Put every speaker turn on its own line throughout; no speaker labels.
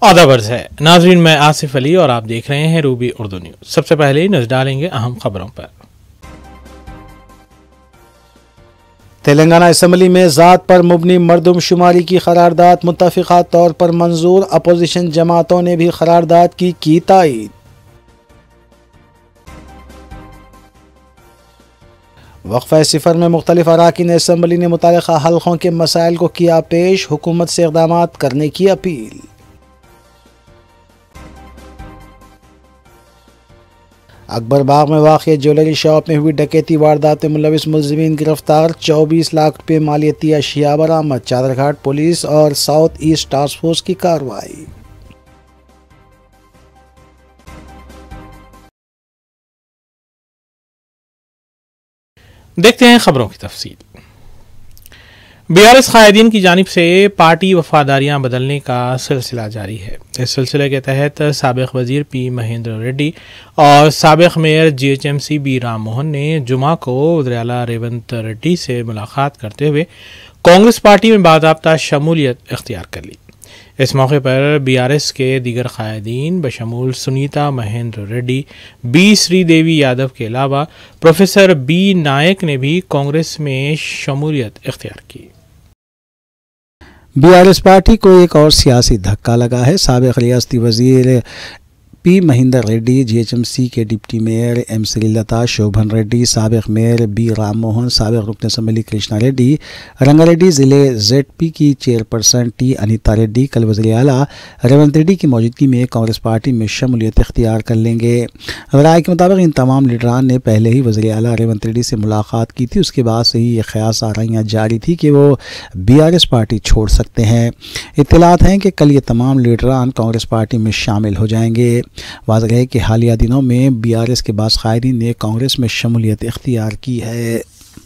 आदाब अर्ज़ है नाज़रीन, मैं आसिफ अली और आप देख रहे हैं रूबी उर्दू न्यूज़। सबसे पहले नज़र डालेंगे अहम खबरों पर।
तेलंगाना असम्बली में ज़ात पर मुबनी मरदमशुमारी की करारदाद मुत्तफ़िक़ा तौर पर मंजूर। अपोजिशन जमातों ने भी करारदाद की तायीद। वक्फ़ा सिफर में मुख्तलिफ अराकीन असम्बली ने मुतल्लिक़ा हल्क़ों के मसाइल को किया पेश। हुकूमत से इक़दाम करने की अपील। अकबर बाग में वाक़िया ज्वेलरी शॉप में हुई डकैती वारदात में मुलविस मुलज़िमीन गिरफ्तार। 24 लाख रुपये मालियती अशिया बरामद। चादरघाट पुलिस और साउथ ईस्ट टास्क फोर्स की कार्रवाई।
देखते हैं खबरों की तफसील। बीआरएस कायदीन की जानिब से पार्टी वफादारियां बदलने का सिलसिला जारी है। इस सिलसिले के तहत साबिक़ वज़ीर पी महेंद्र रेड्डी और साबिक़ mayor GHMC B Ram Mohan ने जुमा को वज़ीर आला रेवंत रेड्डी से मुलाकात करते हुए कांग्रेस पार्टी में बाज़ाब्ता शमूलियत इख्तियार कर ली। इस मौके पर बीआरएस के दीगर कायदीन बशमूल सुनीता महेंद्र रेड्डी, बी श्रीदेवी यादव के अलावा प्रोफेसर बी नायक ने भी कांग्रेस में शमूलियत इख्तियार की।
बीआरएस पार्टी को एक और सियासी धक्का लगा है। साबिक़ रियासती वज़ीर पी महेंद्र रेड्डी, जीएचएमसी के deputy mayor M Srilatha, Shobhan Reddy, साबिक़ मेयर बी राम मोहन, साबिक़ रुकन असम्बली कृष्णा रेड्डी, रंगारेड्डी ज़िले जेडपी की चेयरपर्सन टी अनीता रेड्डी कल वज़ीर आला रेवंत रेड्डी की मौजूदगी में कांग्रेस पार्टी में शमूलियत इख्तियार कर लेंगे। राय के मुताबिक इन तमाम लीडरान ने पहले ही वज़ीर आला रेवंत रेड्डी से मुलाकात की थी। उसके बाद से ही ये ख़यास आराइयाँ जारी थी कि वो बीआरएस पार्टी छोड़ सकते हैं। इत्तलात हैं कि कल ये तमाम लीडरान कांग्रेस पार्टी में शामिल हो जाएंगे। वाज़ेह है कि हालिया दिनों में बीआरएस के बाज़ कायदीन ने कांग्रेस में शमूलियत इख्तियार की है।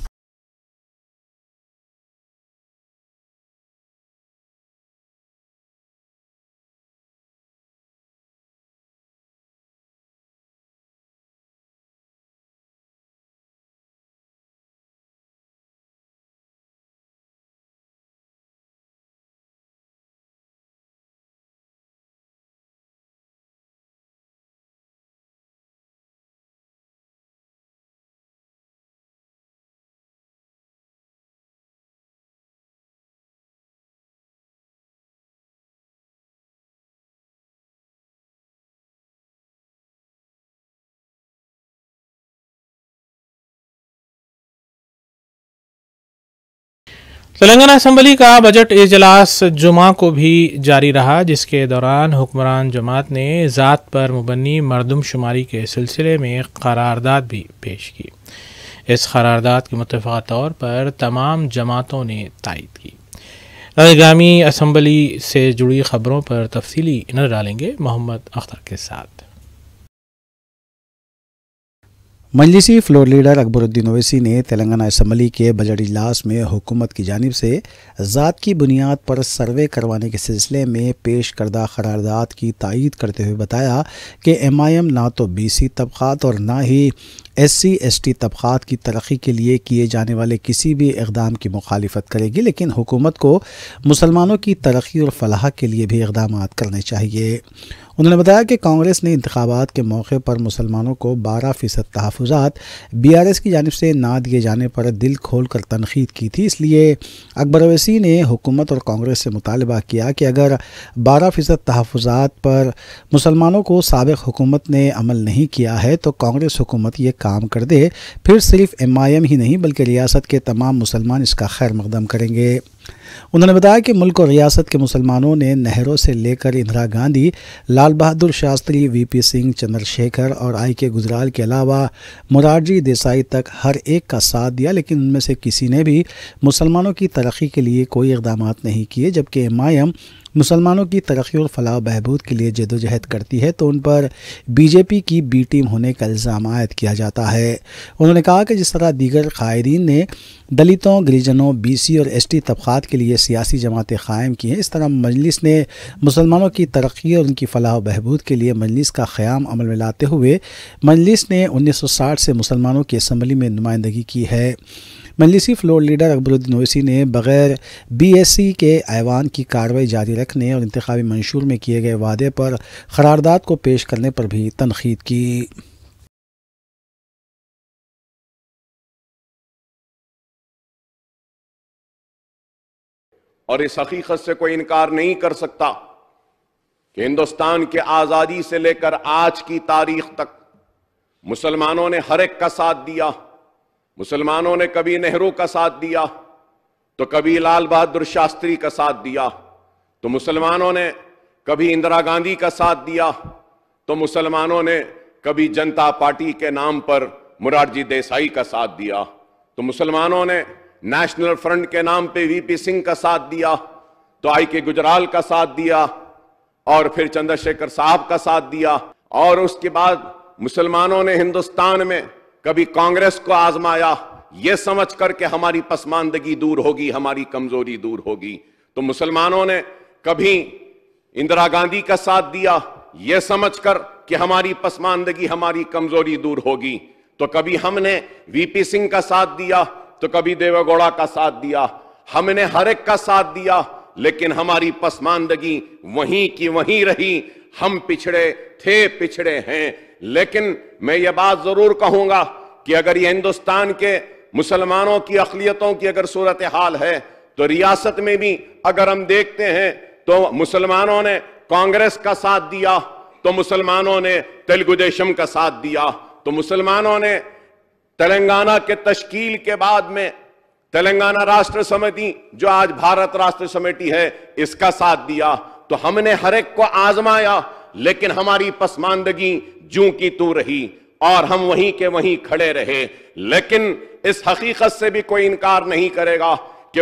तेलंगाना असम्बली का बजट इजलास जुमा को भी जारी रहा, जिसके दौरान हुक्मरान जमात ने ज़ात पर मुबनी मरदमशुमारी के सिलसिले में करारदाद भी पेश की। इस करारदाद के मुत्तफ़िक़ा तौर पर तमाम जमातों ने तायीद की। आगामी असम्बली से जुड़ी खबरों पर तफसीली नज़र डालेंगे मोहम्मद अख्तर के साथ।
मजलिसी फ्लोर लीडर अकबरुद्दीन ओवैसी ने तेलंगाना असम्बली के बजट इजलास में हुकूमत की जानिब से ज़ात की बुनियाद पर सर्वे करवाने के सिलसिले में पेश करदा करारदाद की तायीद करते हुए बताया कि एमआईएम ना तो बीसी तबक़ात और ना ही एससी एसटी तबक़ात की तरक्की के लिए किए जाने वाले किसी भी इक़दाम की मुखालिफत करेगी, लेकिन हुकूमत को मुसलमानों की तरक्की और फलाह के लिए भी इक़दाम करने चाहिए। उन्होंने बताया कि कांग्रेस ने इंतखाबात के मौके पर मुसलमानों को 12% तहफ़्फ़ुज़ात बीआरएस की जानिब से ना दिए जाने पर दिल खोल कर तनक़ीद की थी। इसलिए अकबर ओवैसी ने हुकूमत और कांग्रेस से मुतालबा किया कि अगर 12% तहफ़्फ़ुज़ात पर मुसलमानों को साबिक़ हुकूमत ने अमल नहीं किया है तो कांग्रेस हुकूमत ये काम कर दे, फिर सिर्फ एमआईएम ही नहीं बल्कि रियासत के तमाम मुसलमान इसका खैर मकदम करेंगे। उन्होंने बताया कि मुल्क और रियासत के मुसलमानों ने नेहरू से लेकर इंदिरा गांधी, लाल बहादुर शास्त्री, वीपी सिंह, चंद्रशेखर और आई के गुजराल के अलावा मोरारजी देसाई तक हर एक का साथ दिया, लेकिन उनमें से किसी ने भी मुसलमानों की तरक्की के लिए कोई इक़दाम नहीं किए। जबकि एमआईएम मुसलमानों की तरक्की और फलाह बहबूद के लिए जदोजहद करती है तो उन पर बीजेपी की बी टीम होने का इल्ज़ाम आयद किया जाता है। उन्होंने कहा कि जिस तरह दीगर कायदीन ने दलितों, गिरिजनों, बीसी और एसटी तबक़ात के लिए सियासी जमातें क़ायम की हैं, इस तरह मजलिस ने मुसलमानों की तरक्की और उनकी फलाह बहबूद के लिए मजलिस का क़याम अमल में लाते हुए मजलिस ने 1960 से मुसलमानों की असम्बली में नुमाइंदगी की है। मजलिसी फ्लोर लीडर अकबरुद्दीन ओवैसी ने बगैर BSc के ऐवान की कार्रवाई जारी रखने और इंतखाबी मंशूर में किए गए वादे पर करारदाद को पेश करने पर भी तनकीद की।
और इस हकीकत से कोई इनकार नहीं कर सकता कि हिंदुस्तान के आजादी से लेकर आज की तारीख तक मुसलमानों ने हर एक का साथ दिया। मुसलमानों ने कभी नेहरू का साथ दिया, तो कभी लाल बहादुर शास्त्री का साथ दिया, तो मुसलमानों ने कभी इंदिरा गांधी का साथ दिया, तो मुसलमानों ने कभी जनता पार्टी के नाम पर मोरारजी देसाई का साथ दिया, तो मुसलमानों ने नेशनल फ्रंट के नाम पे VP सिंह का साथ दिया, तो IK गुजराल का साथ दिया, और फिर चंद्रशेखर साहब का साथ दिया। और उसके बाद मुसलमानों ने हिंदुस्तान में कभी कांग्रेस को आजमाया, यह समझ कर के हमारी पसमानदगी दूर होगी, हमारी कमजोरी दूर होगी, तो मुसलमानों ने कभी इंदिरा गांधी का साथ दिया, यह समझकर कि हमारी पसमानदगी, हमारी कमजोरी दूर होगी, तो कभी हमने VP सिंह का साथ दिया, तो कभी देवेगौड़ा का साथ दिया। हमने हर एक का साथ दिया, लेकिन हमारी पसमानदगी वहीं की वहीं रही। हम पिछड़े थे, पिछड़े हैं। लेकिन मैं ये बात जरूर कहूंगा कि अगर ये हिंदुस्तान के मुसलमानों की अक़लियतों की अगर सूरत हाल है, तो रियासत में भी अगर हम देखते हैं तो मुसलमानों ने कांग्रेस का साथ दिया, तो मुसलमानों ने तेलुगु देशम का साथ दिया, तो मुसलमानों ने तेलंगाना के तश्कील के बाद में तेलंगाना राष्ट्र समिति, जो आज भारत राष्ट्र समिति है, इसका साथ दिया। तो हमने हर एक को आजमाया, लेकिन हमारी पसमानदगी जूं की तू रही और हम वहीं के वहीं खड़े रहे। लेकिन इस हकीकत से भी कोई इनकार नहीं करेगा कि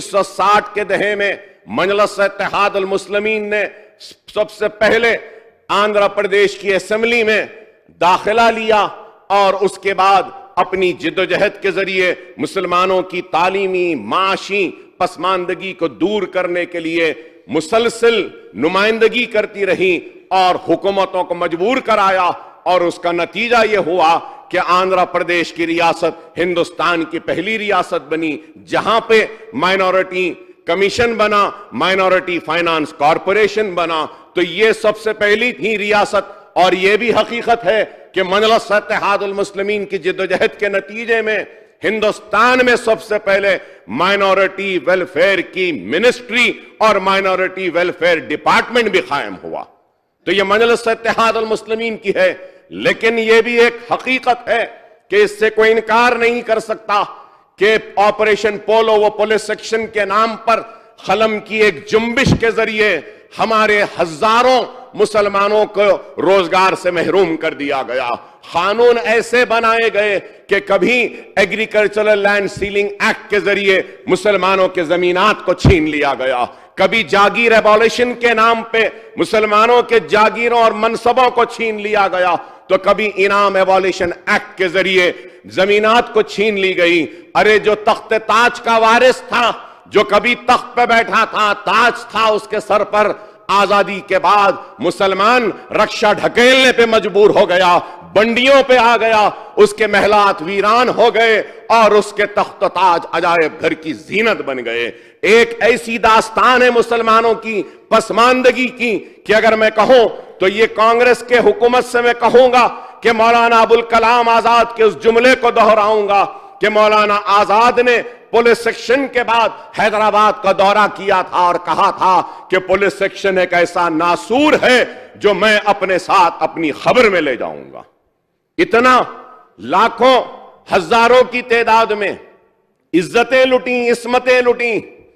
1960 के दहे में मजलिस इत्तेहाद अल मुस्लिमीन ने सबसे पहले आंध्र प्रदेश की असेंबली में दाखिला लिया, और उसके बाद अपनी जिद्दोजहद के जरिए मुसलमानों की तालीमी, माशी पसमानदगी को दूर करने के लिए मुसलसल नुमाइंदगी करती रही और हुकूमतों को मजबूर कराया। और उसका नतीजा यह हुआ कि आंध्र प्रदेश की रियासत हिंदुस्तान की पहली रियासत बनी जहां पे माइनॉरिटी कमीशन बना, माइनॉरिटी फाइनेंस कॉरपोरेशन बना। तो यह सबसे पहली थी रियासत। और यह भी हकीकत है कि मजलिस इत्तेहाद अल मुस्लिमीन की जिद्दोजहद के नतीजे में हिंदुस्तान में सबसे पहले माइनॉरिटी वेलफेयर की मिनिस्ट्री और माइनॉरिटी वेलफेयर डिपार्टमेंट भी कायम हुआ। तो यह मजलिस इत्तेहाद अल मुस्लिमीन की है। लेकिन यह भी एक हकीकत है कि इससे कोई इनकार नहीं कर सकता कि ऑपरेशन पोलो व पुलिस सेक्शन के नाम पर खलम की एक जुम्बिश के जरिए हमारे हजारों मुसलमानों को रोजगार से महरूम कर दिया गया। कानून ऐसे बनाए गए कि कभी एग्रीकल्चरल लैंड सीलिंग एक्ट के जरिए मुसलमानों के जमीनात को छीन लिया गया, कभी जागीर एबॉलिशन के नाम पे मुसलमानों के जागीरों और मनसबों को छीन लिया गया, तो कभी इनाम एबॉलिशन एक्ट के जरिए जमीनात को छीन ली गई। अरे जो तख्त ताज का वारिस था, जो कभी तख्त पे बैठा था, ताज था उसके सर पर, आजादी के बाद मुसलमान रक्षा ढकेलने पे मजबूर हो गया, बंडियों पे आ गया, उसके महलात वीरान हो गए और उसके तख्त ताज अजायब घर की जीनत बन गए। एक ऐसी दास्तान है मुसलमानों की पसमानदगी की कि अगर मैं कहूं तो ये कांग्रेस के हुकूमत से मैं कहूंगा कि मौलाना अबुल कलाम आजाद के उस जुमले को दोहराऊंगा कि मौलाना आजाद ने पुलिस सेक्शन के बाद हैदराबाद का दौरा किया था और कहा था कि पुलिस सेक्शन एक ऐसा नासूर है जो मैं अपने साथ अपनी खबर में ले जाऊंगा। इतना लाखों हजारों की तादाद में इज्जतें लुटी, इस्मतें लुटी,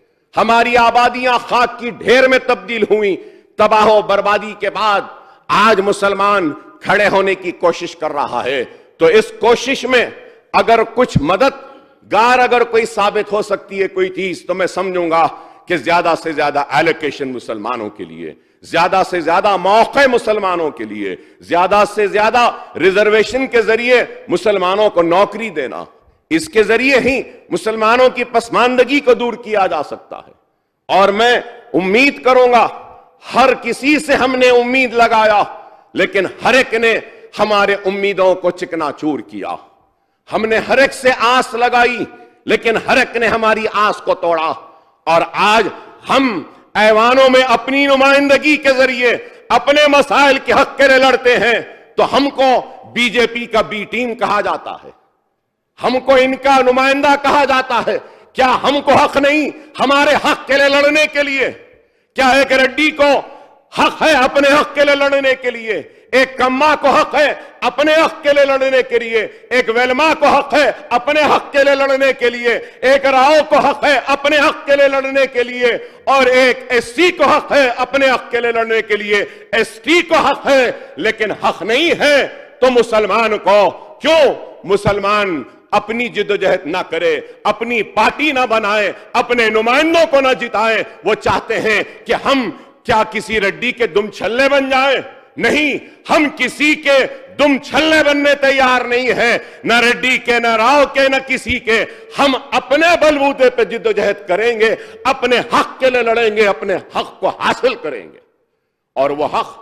हमारी आबादियां खाक की ढेर में तब्दील हुई। तबाह बर्बादी के बाद आज मुसलमान खड़े होने की कोशिश कर रहा है। तो इस कोशिश में अगर कुछ मददगार अगर कोई साबित हो सकती है कोई चीज, तो मैं समझूंगा कि ज्यादा से ज्यादा एलोकेशन मुसलमानों के लिए, ज्यादा से ज्यादा मौके मुसलमानों के लिए, ज्यादा से ज्यादा रिजर्वेशन के जरिए मुसलमानों को नौकरी देना, इसके जरिए ही मुसलमानों की पसमानदगी को दूर किया जा सकता है। और मैं उम्मीद करूंगा, हर किसी से हमने उम्मीद लगाया, लेकिन हर एक ने हमारे उम्मीदों को चिकनाचूर किया। हमने हर एक से आस लगाई लेकिन हर एक ने हमारी आस को तोड़ा और आज हम ऐवानों में अपनी नुमाइंदगी के जरिए अपने मसाइल के हक के लिए लड़ते हैं तो हमको बीजेपी का बी टीम कहा जाता है, हमको इनका नुमाइंदा कहा जाता है। क्या हमको हक नहीं हमारे हक के लिए लड़ने के लिए? क्या एक रेड्डी को हक है अपने हक के लिए लड़ने के लिए? एक कम्मा को हक है अपने हक के लिए लड़ने के लिए? एक वेलमा को हक है अपने हक के लिए लड़ने के लिए? एक राव को हक है अपने हक के लिए लड़ने के लिए? और एक एससी को हक है अपने हक के लिए लड़ने के लिए? एसटी को हक है लेकिन हक नहीं है तो मुसलमान को क्यों मुसलमान अपनी जिद्दोजहद ना करे, अपनी पार्टी ना बनाए, अपने नुमाइंदों को ना जिताए? वो चाहते हैं कि हम क्या किसी रेड्डी के दुम छल्ले बन जाए? नहीं, हम किसी के दुम छल्ले बनने तैयार नहीं है, न रेड्डी के, न राव के, न किसी के। हम अपने बलबूते पे जिद्दोजहद करेंगे, अपने हक के लिए लड़ेंगे, अपने हक को हासिल करेंगे। और वो हक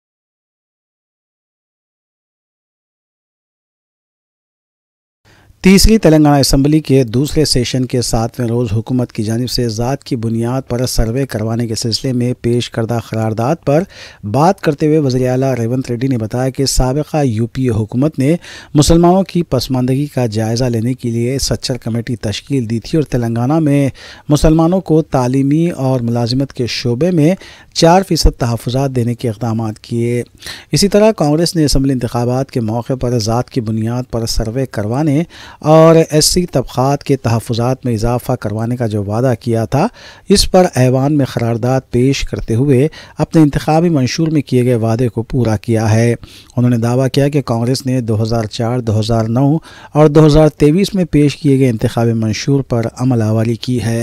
तीसरी तेलंगाना असेंबली के दूसरे सेशन के 7वें रोज़ हुकूमत की जानिब से ज़ात की बुनियाद पर सर्वे करवाने के सिलसिले में पेश करदा करारदाद पर बात करते हुए वज़ीर आला रेवंत रेड्डी ने बताया कि साबिक़ा यूपीए हुकूमत ने मुसलमानों की पसमानदगी का जायज़ा लेने के लिए सच्चर कमेटी तश्कील दी थी और तेलंगाना में मुसलमानों को तालीमी और मुलाजिमत के शोबे में 4% तहफ़्फ़ुज़ात देने के इक़दाम किए। इसी तरह कांग्रेस ने असम्बली इंतख़ाबात के मौके पर ज़ात की बुनियाद पर सर्वे करवाने और एससी तबक़ात के तहफ़्फ़ुज़ात में इजाफ़ा करवाने का जो वादा किया था, इस पर ऐवान में करारदाद पेश करते हुए अपने इंतख़ाबी मंशूर में किए गए वादे को पूरा किया है। उन्होंने दावा किया कि कांग्रेस ने 2004, 2009 और 2023 में पेश किए गए इंतख़ाबी मंशूर पर अमल आवारी की है।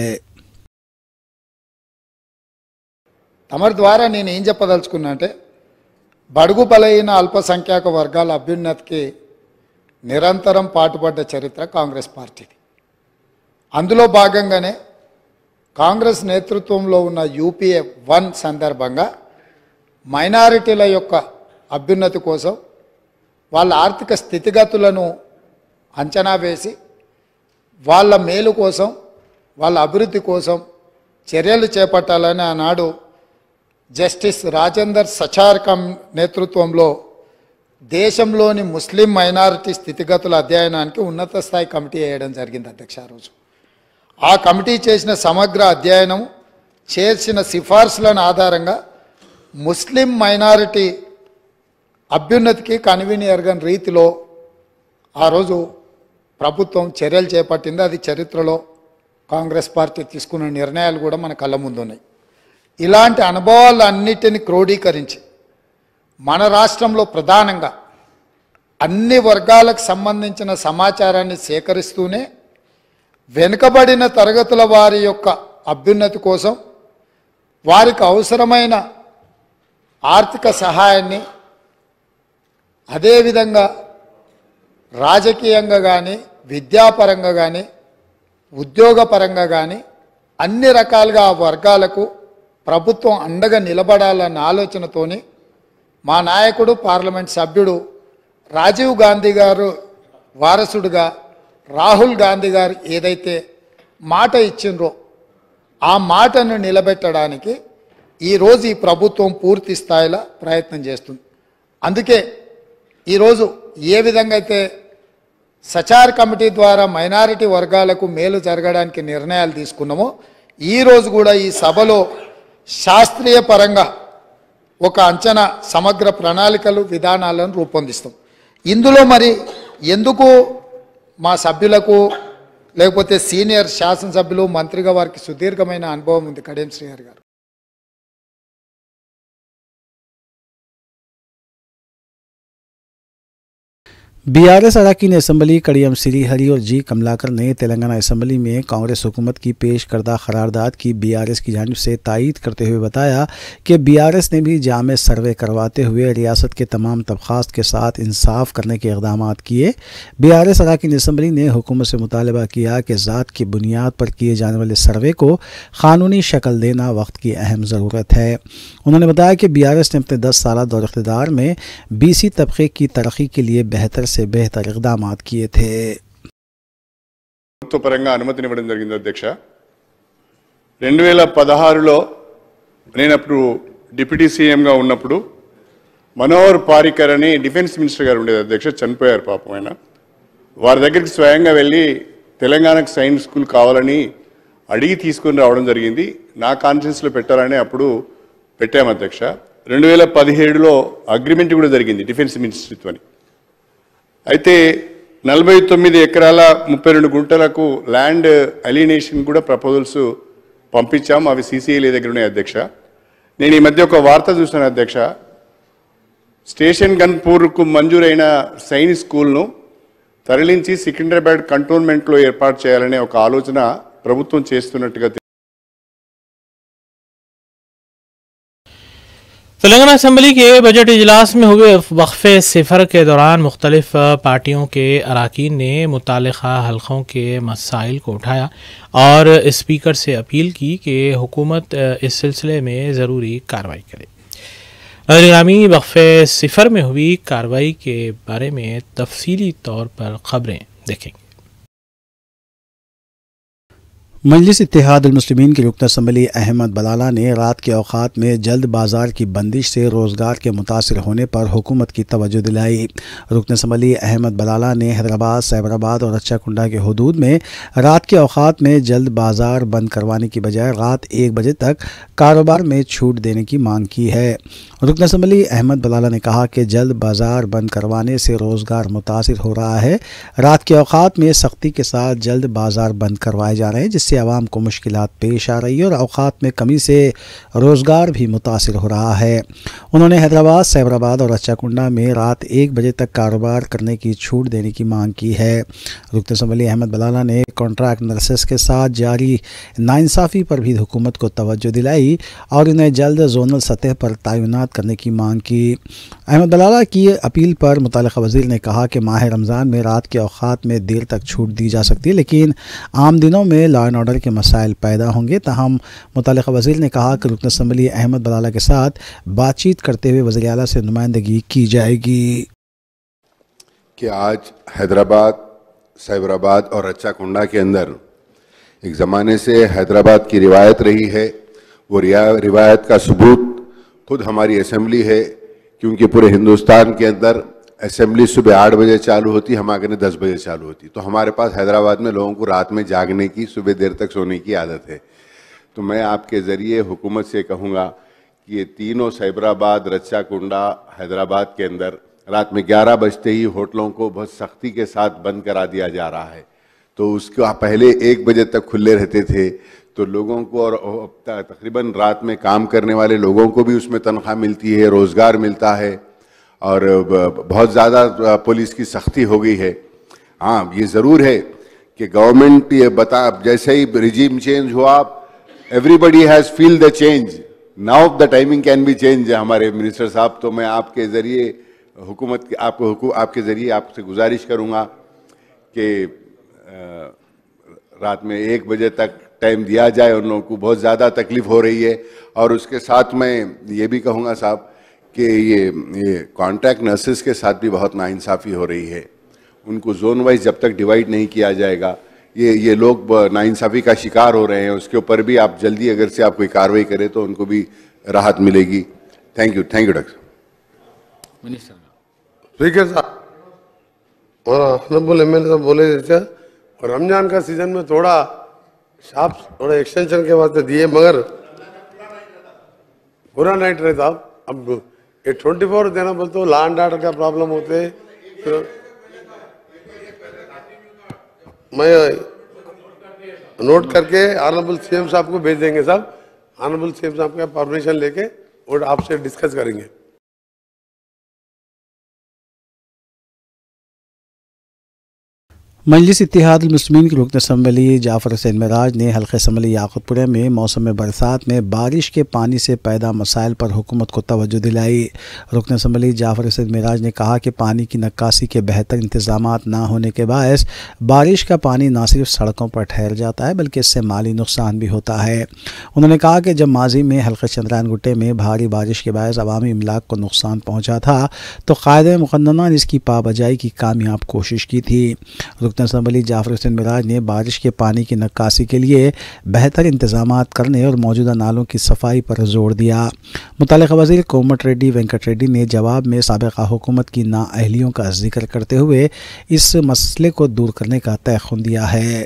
తమరి ద్వారా నేను ఏం చెప్పదలుచుకున్నా అంటే బడుగు బలైన అల్పసంఖ్యాక వర్గాల అభ్యున్నతికి నిరంతరం పాటుపడ్డ చరిత్ర కాంగ్రెస్ పార్టీది. అందులో భాగంగానే కాంగ్రెస్ నేతృత్వంలో ఉన్న యూపీఏ 1 సందర్భంగా మైనారిటీల యొక్క అభ్యున్నతి కోసం వాళ్ళ ఆర్థిక స్థితిగతులను అంచనా వేసి వాళ్ళ మేలు కోసం వాళ్ళ అభివృద్ధి కోసం చర్యలు చేపట్టాలని ఆనాడు జస్టిస్ రాజేందర్ సచార్కం నేతృత్వంలో దేశంలోని ముస్లిం మైనారిటీ స్థితిగతుల అధ్యయనానికి ఉన్నత స్థాయి కమిటీ వేయడం జరిగింది అధ్యక్ష. ఆ రోజు ఆ కమిటీ చేసిన సమగ్ర అధ్యయనం చేసిన సిఫార్సులను ఆధారంగా ముస్లిం మైనారిటీ అభ్యున్నతికి కన్వీనియర్గా రీతిలో ఆ రోజు ప్రభుత్వం చర్యలు చేపట్టింది. అది చరిత్రలో కాంగ్రెస్ పార్టీ తీసుకున్న నిర్ణయాలు కూడా మన కళ్ళ ముందు ఉన్నాయి. ఇలాంటి అనుభవాలన్నిటిని క్రోడీకరించి మన రాష్ట్రంలో ప్రధానంగా అన్ని వర్గాలకు సంబంధించిన సమాచారాన్ని సేకరిస్తూనే వెనుకబడిన తరగతుల వారి యొక్క అభ్యున్నతి కోసం వారికి అవసరమైన ఆర్థిక సహాయాన్ని అదేవిధంగా రాజకీయంగా కానీ విద్యాపరంగా కానీ ఉద్యోగపరంగా కానీ అన్ని రకాలుగా ఆ వర్గాలకు ప్రభుత్వం అండగా నిలబడాలన్న ఆలోచనతోని మా నాయకుడు పార్లమెంట్ సభ్యుడు రాజీవ్ గాంధీ గారు వారసుడుగా రాహుల్ గాంధీ గారు ఏదైతే మాట ఇచ్చిండ్రో ఆ మాటను నిలబెట్టడానికి ఈరోజు ఈ ప్రభుత్వం పూర్తి స్థాయిలో ప్రయత్నం చేస్తుంది. అందుకే ఈరోజు ఏ విధంగా అయితే సచార్ కమిటీ ద్వారా మైనారిటీ వర్గాలకు మేలు జరగడానికి నిర్ణయాలు తీసుకున్నామో ఈరోజు కూడా ఈ సభలో శాస్త్రీయ పరంగా ఒక అంచనా సమగ్ర ప్రణాళికలు విధానాలను రూపొందిస్తాం. ఇందులో మరి ఎందుకు మా సభ్యులకు లేకపోతే సీనియర్ శాసనసభ్యులు మంత్రిగా వారికి సుదీర్ఘమైన అనుభవం ఉంది కడియం శ్రీహరి గారు.
बीआरएस अरकान असम्बली कड़ियम श्रीहरि और जी कमलाकर ने तेलंगाना असम्बली में कांग्रेस हुकूमत की पेश करदा करारदाद की बीआरएस की जानिब से तायीद करते हुए बताया कि बीआरएस ने भी जामे सर्वे करवाते हुए रियासत के तमाम तबकात के साथ इंसाफ करने के इक़दाम किए। बीआरएस अरकान असम्बली ने हुकूमत से मुतालबा किया कि ज़ात की बुनियाद पर किए जाने वाले सर्वे को क़ानूनी शक्ल देना वक्त की अहम ज़रूरत है। उन्होंने बताया कि बीआरएस ने अपने 10 साल दौर इख्तिदार में BC तबके की तरक्की के लिए बेहतर से बेहतर इक़दाम किए थे।
ప్రభుత్వ పరంగా అనుమతినివ్వడం జరిగింది అధ్యక్ష. 2016లో నేను అప్పుడు డిప్యూటీ సీఎంగా ఉన్నప్పుడు మనోహర్ పారికర్ అని డిఫెన్స్ మినిస్టర్ గారు ఉండేది అధ్యక్ష, చనిపోయారు పాపం ఆయన. వారి దగ్గరికి స్వయంగా వెళ్ళి తెలంగాణకు సైన్స్ స్కూల్ కావాలని అడిగి తీసుకొని రావడం జరిగింది. నా కాన్ఫరెన్స్లో పెట్టాలని అప్పుడు పెట్టాము అధ్యక్ష. 2017లో అగ్రిమెంట్ కూడా జరిగింది డిఫెన్స్ మినిస్ట్రీతో. అయితే 49 ఎకరాల 32 గుంటలకు ల్యాండ్ అలినేషన్ కూడా ప్రపోజల్స్ పంపించాము. అవి CCLA దగ్గర ఉన్నాయి అధ్యక్ష. నేను ఈ మధ్య ఒక వార్త చూసాను అధ్యక్ష, స్టేషన్ గన్పూర్కు మంజూరైన సైనిక్ స్కూల్ను తరలించి సికింద్రాబాద్ కంటోన్మెంట్లో ఏర్పాటు చేయాలనే ఒక ఆలోచన ప్రభుత్వం చేస్తున్నట్టుగా.
तेलंगाना असम्बली के बजट इजलास में हुए वक्फे सिफर के दौरान मुख्तलिफ पार्टियों के अरकान ने मुतालिका हल्कों के मसाइल को उठाया और स्पीकर से अपील की कि हुकूमत इस सिलसिले में ज़रूरी कार्रवाई करे. निगरानी वक्फे सिफर में हुई कार्रवाई के बारे में तफसीली तौर पर खबरें देखेंगे.
मजलिस इत्तेहाद मुस्लिमीन के रुकन असम्बली अहमद बलाला ने रात के औकात में जल्द बाजार की बंदिश से रोज़गार के मुतासर होने पर हुकूमत की तवज्जो दिलाई. रुकन असम्बली अहमद बलाला ने हैदराबाद, सैबराबाद और रच्चाकुंडा के हदूद में रात के औकात में जल्द बाजार बंद करवाने की बजाय रात 1 बजे तक कारोबार में छूट देने की मांग की है. रुकन असम्बली अहमद बलाला ने कहा कि जल्द बाजार बंद करवाने से रोज़गार मुतासर हो रहा है. रात के औकात में सख्ती के साथ जल्द बाजार बंद करवाए जा रहे हैं, जिससे आवाम को मुश्किलात पेश आ रही है और औकात में कमी से रोज़गार भी मुतासर हो रहा है. उन्होंने हैदराबाद, सैबराबाद और रच्चाकुंडा में रात 1 बजे तक कारोबार करने की छूट देने की मांग की है. रुकन असम्बली अहमद बलाला ने कॉन्ट्रैक्ट नर्सेस के साथ जारी नाइंसाफ़ी पर भी हुकूमत को तवज्जो दिलाई और उन्हें जल्द जोनल सतह पर तैनात करने की मांग की. अहमद बलाला की अपील पर मुतल्लिक़ा वज़ीर ने कहा कि माह रमज़ान में रात के औकात में देर तक छूट दी जा सकती है, लेकिन आम दिनों में लॉ एंड ऑर्डर के मसाइल पैदा होंगे. ताहम मुतल्लिक़ा वज़ीर ने कहा कि रुकन असम्बली अहमद बलाला के साथ बातचीत करते हुए वज़ीर आला से नुमाइंदगी की जाएगी.
कि आज हैदराबाद, सैबराबाद और रच्चाकुंडा के अंदर एक ज़माने से हैदराबाद की रिवायत रही है. वो रिवायत का सबूत खुद हमारी असम्बली है, क्योंकि पूरे हिंदुस्तान के अंदर असम्बली सुबह 8 बजे चालू होती, हम आगे 10 बजे चालू होती. तो हमारे पास हैदराबाद में लोगों को रात में जागने की, सुबह देर तक सोने की आदत है. तो मैं आपके ज़रिए हुकूमत से कहूँगा कि ये तीनों सैबराबाद, रच्चाकुंडा, हैदराबाद के अंदर रात में 11 बजते ही होटलों को बहुत सख्ती के साथ बंद करा दिया जा रहा है. तो उसके पहले 1 बजे तक खुले रहते थे, तो लोगों को और तकरीबन रात में काम करने वाले लोगों को भी उसमें तनख्वाह मिलती है, रोज़गार मिलता है और बहुत ज़्यादा पुलिस की सख्ती हो गई है. हाँ, ये ज़रूर है कि गवर्नमेंट ये जैसे ही रिजीम चेंज हुआ, everybody has feel the change, now the timing can be change. हमारे मिनिस्टर साहब, तो मैं आपके ज़रिए हुकूमत के आपके ज़रिए आपसे गुजारिश करूँगा कि रात में 1 बजे तक टाइम दिया जाए. उन लोगों को बहुत ज़्यादा तकलीफ़ हो रही है. और उसके साथ मैं ये भी कहूँगा साहब कि ये कॉन्ट्रैक्ट नर्सेस के साथ भी बहुत नाइंसाफ़ी हो रही है. उनको जोन वाइज जब तक डिवाइड नहीं किया जाएगा, ये लोग नाइंसाफ़ी का शिकार हो रहे हैं. उसके ऊपर भी आप जल्दी अगर से आप कोई कार्रवाई करें तो उनको भी राहत मिलेगी. Thank you doctor
minister. Speaker साहब और ऑनरेबल एमएलए साहब बोले थे, और रमजान का सीजन में थोड़ा थोड़ा एक्सटेंशन के वास्ते दिए, मगर पूरा नाइट रहे साहब. अब ये 24 देना बोलते तो लॉ एंड ऑर्डर का प्रॉब्लम होते. मैं नोट करके ऑनरेबल सीएम साहब को भेज देंगे साहब. ऑनरेबल सीएम साहब का परमिशन लेके और आपसे डिस्कस करेंगे.
मजलिस इत्तेहाद मुस्लिमीन के रुकन असम्बली जाफ़र हुसैन मिराज ने हल्के असम्बली याक़ूतपुरा में मौसम बरसात में बारिश के पानी से पैदा मसाइल पर हुकूमत को तवज्जो दिलाई. रुकन असम्बली जाफ़र हुसैन मिराज ने कहा कि पानी की नक्कासी के बेहतर इंतज़ामात ना होने के बायस बारिश का पानी न सिर्फ सड़कों पर ठहर जाता है बल्कि इससे माली नुकसान भी होता है. उन्होंने कहा कि जब माजी में हल्के चंद्रायन गुट्टे में भारी बारिश के बायस अवामी इमलाक को नुकसान पहुँचा था तो क़ायदे मुक़न्नना ने इसकी पाबजाई की कामयाब कोशिश की थी. रुकन असम्बली जाफर हुसैन मिराज ने बारिश के पानी की निकासी के लिए बेहतर इंतजामात करने और मौजूदा नालों की सफाई पर जोर दिया। मुतल्लिका वज़ीर कोमट रेड्डी वेंकट रेड्डी ने जवाब में साबिक़ा हुकूमत की नाअहलियों का जिक्र करते हुए इस मसले को दूर करने का तयख़ुन दिया है।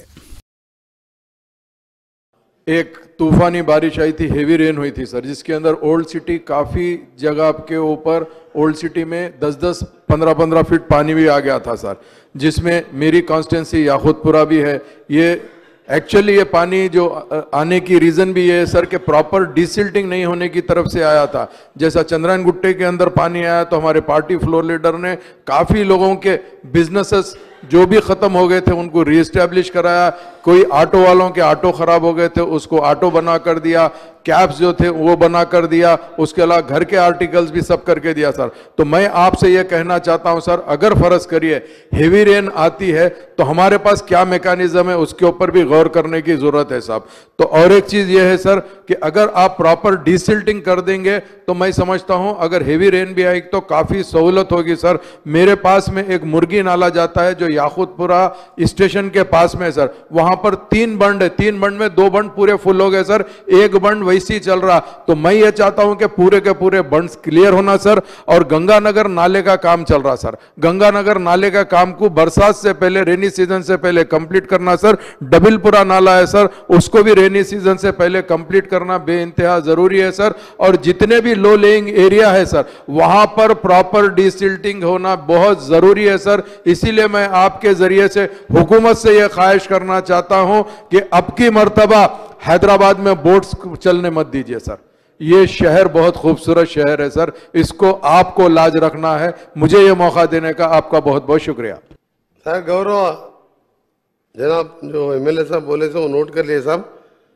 एक तूफानी बारिश आई थी, हेवी रेन हुई थी सर, जिसके अंदर ओल्ड सिटी काफ़ी जगह के ऊपर ओल्ड सिटी में 10-10, 15-15 फीट पानी भी आ गया था सर, जिसमें मेरी कॉन्स्टिट्यूंसी याकूतपुरा भी है। ये एक्चुअली ये पानी जो आने की रीज़न भी ये है सर कि प्रॉपर डिसिल्टिंग नहीं होने की तरफ से आया था। जैसा चंद्रायन गुट्टे के अंदर पानी आया तो हमारे पार्टी फ्लोर लीडर ने काफ़ी लोगों के बिजनेसेस जो भी ख़त्म हो गए थे उनको रीएस्टैब्लिश कराया। कोई ऑटो वालों के ऑटो ख़राब हो गए थे, उसको ऑटो बना कर दिया, कैब्स जो थे वो बना कर दिया, उसके अलावा घर के आर्टिकल्स भी सब करके दिया सर। तो मैं आपसे ये कहना चाहता हूं सर, अगर फ़र्ज़ करिए हेवी रेन आती है तो हमारे पास क्या मेकानिज़म है उसके ऊपर भी गौर करने की ज़रूरत है साहब। तो और एक चीज़ ये है सर कि अगर आप प्रॉपर डिसिल्टिंग कर देंगे तो मैं समझता हूं अगर हेवी रेन भी आएगी तो काफ़ी सहूलत होगी सर। मेरे पास में एक मुर्गी नाला जाता है जो याकूतपुरा स्टेशन के पास में है सर, वहां पर 3 बंड है, 3 बंड में 2 बंड पूरे फुल हो गए सर, 1 बंड वैसे ही चल रहा। तो मैं ये चाहता हूं कि पूरे के पूरे बंड्स क्लियर होना सर। और गंगानगर नाले का काम चल रहा सर, गंगानगर नाले का काम को बरसात से पहले, रेनी सीजन से पहले कंप्लीट करना सर। डबिलपुरा नाला है सर, उसको भी रेनी सीजन से पहले कंप्लीट करना बेइंतहा जरूरी है सर। और जितने भी लो लेइंग एरिया है सर वहां पर प्रॉपर डिसिल्टिंग होना बहुत जरूरी है सर। इसीलिए मैं आपके जरिए से हुकूमत से यह ख्वाहिश करना चाहता हूं कि अब की मर्तबा हैदराबाद में बोट्स चलने मत दीजिए सर। ये शहर बहुत खूबसूरत शहर है सर, इसको आपको लाज रखना है। मुझे ये मौका देने का आपका बहुत बहुत शुक्रिया।
सर गौरव जनाब जो एमएलए साहब बोले थे वो नोट कर लिए साहब।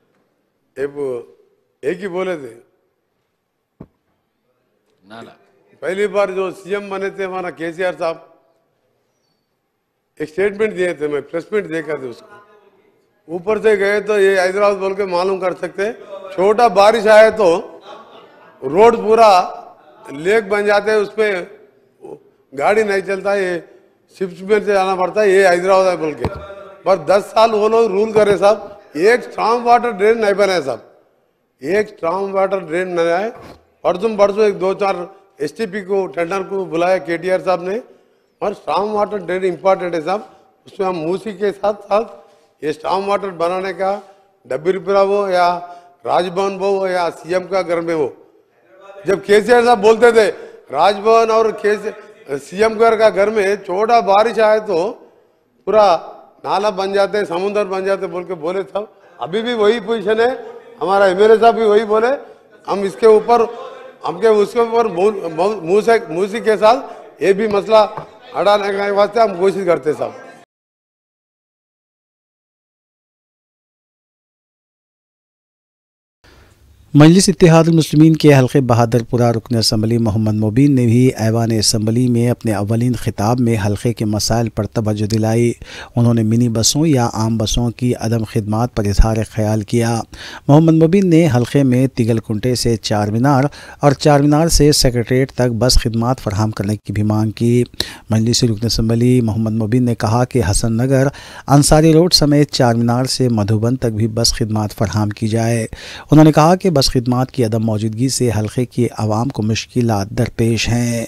एक ही बोले थे नाला, पहली बार जो सीएम बने थे हमारा केसीआर साहब, एक स्टेटमेंट दिए थे, मैं प्रेस मीट देखा था उसको, ऊपर से गए तो ये हैदराबाद बोल के मालूम कर सकते, छोटा बारिश आए तो रोड पूरा लेक बन जाते हैं, उसमें गाड़ी नहीं चलता, ये शिफ्ट में से जाना पड़ता है, ये हैदराबाद है बोल के। पर 10 साल वो लोग रूल करे साहब, एक स्ट्रॉन्ग वाटर ड्रेन नहीं बनाए साहब, एक स्ट्रॉन्ग वाटर ड्रेन नहीं आए। परसों एक 2-4 एसटीपी को टेंडर को बुलाया केटीआर साहब ने, और स्ट्रॉन्ग वाटर ड्रेन इंपॉर्टेंट है साहब। उसमें हम मूसी के साथ साथ ये स्ट्रॉन्ग वाटर बनाने का डब्बीपुरा हो या राजभवन हो या सीएम का घर में हो, जब केसीआर साहब बोलते थे राजभवन और सीएम का घर में छोटा बारिश आए तो पूरा नाला बन जाते, समुद्र बन जाते बोल के बोले साहब। अभी भी वही पोजीशन है, हमारा एमएलए साहब भी वही बोले। हम इसके ऊपर हमके उसके ऊपर मूसी के साथ ये भी मसला हटाने के वास्ते हम कोशिश करते साहब।
मजलिस इत्तेहादुल मुस्लिमीन के हल्के बहादुरपुरा रुकन असम्बली मोहम्मद मुबीन ने भी ऐवान असम्बली में अपने अवलिन खिताब में हल्के के मसाइल पर तवज्जो दिलाई। उन्होंने मिनी बसों या आम बसों की अदम खिदमात पर इजहार ख्याल किया। मोहम्मद मुबीन ने हल्के में तिगलकुंटे से चार मीनार और चार मीनार से सेक्रेटरीट तक बस खिदमात फराहम करने की भी मांग की। मजलिस रुकन असम्बली मोहम्मद मुबीन ने कहा कि हसन नगर, अंसारी रोड समेत चार मीनार से मधुबन तक भी बस खिदमात फराहम की जाए। उन्होंने कहा कि बस खिदमात की अदम मौजूदगी से हल्के की आवाम को मुश्किलात दरपेश हैं।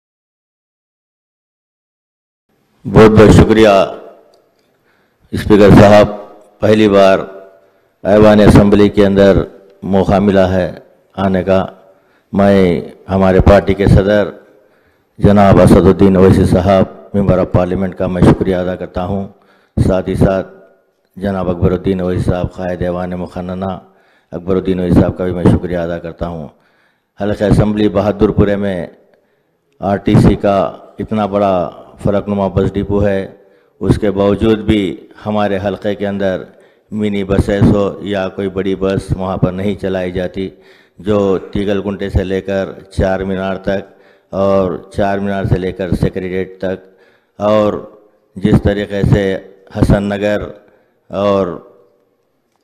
बहुत बहुत शुक्रिया स्पीकर साहब, पहली बार ऐवान असम्बली के अंदर मौका मिला है आने का। मैं हमारे पार्टी के सदर जनाब असदुद्दीन ओवैसी साहब मेंबर ऑफ पार्लियामेंट का मैं शुक्रिया अदा करता हूँ। साथ ही साथ जनाब अकबरुद्दीन ओवैसी साहब कायद ऐवान मुखन्ना अकबरुद्दीन ओवैसी साहब का भी मैं शुक्रिया अदा करता हूँ। हल्का असम्बली बहादुरपुरे में आरटीसी का इतना बड़ा फ़लकनुमा बस डिपो है, उसके बावजूद भी हमारे हल्के के अंदर मिनी बसेस हो या कोई बड़ी बस वहाँ पर नहीं चलाई जाती, जो तिगलकुंटे से लेकर चार मीनार तक और चार मीनार से लेकर सेक्रेटरीट तक, और जिस तरीके से हसन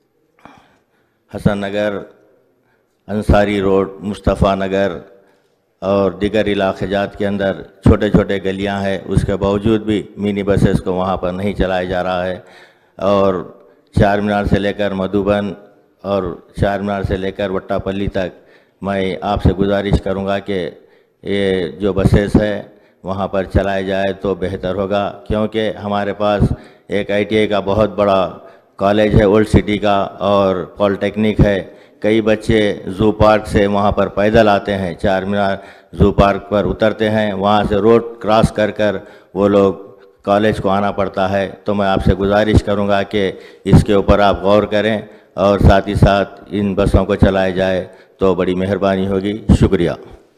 नगर, अंसारी रोड, मुस्तफ़ा नगर और दीगर इलाके जात के अंदर छोटे छोटे गलियां हैं, उसके बावजूद भी मिनी बसेस को वहां पर नहीं चलाया जा रहा है। और चार मीनार से लेकर मधुबन और चार मीनार से लेकर वट्टापल्ली तक मैं आपसे गुजारिश करूंगा कि ये जो बसेस है वहाँ पर चलाया जाए तो बेहतर होगा, क्योंकि हमारे पास एक ITI का बहुत बड़ा कॉलेज है ओल्ड सिटी का और पॉलिटेक्निक है। कई बच्चे जू पार्क से वहाँ पर पैदल आते हैं, चार मीनार जू पार्क पर उतरते हैं, वहाँ से रोड क्रॉस कर कर वो लोग कॉलेज को आना पड़ता है। तो मैं आपसे गुजारिश करूँगा कि इसके ऊपर आप गौर करें और साथ ही साथ इन बसों को चलाया जाए तो बड़ी मेहरबानी होगी। शुक्रिया।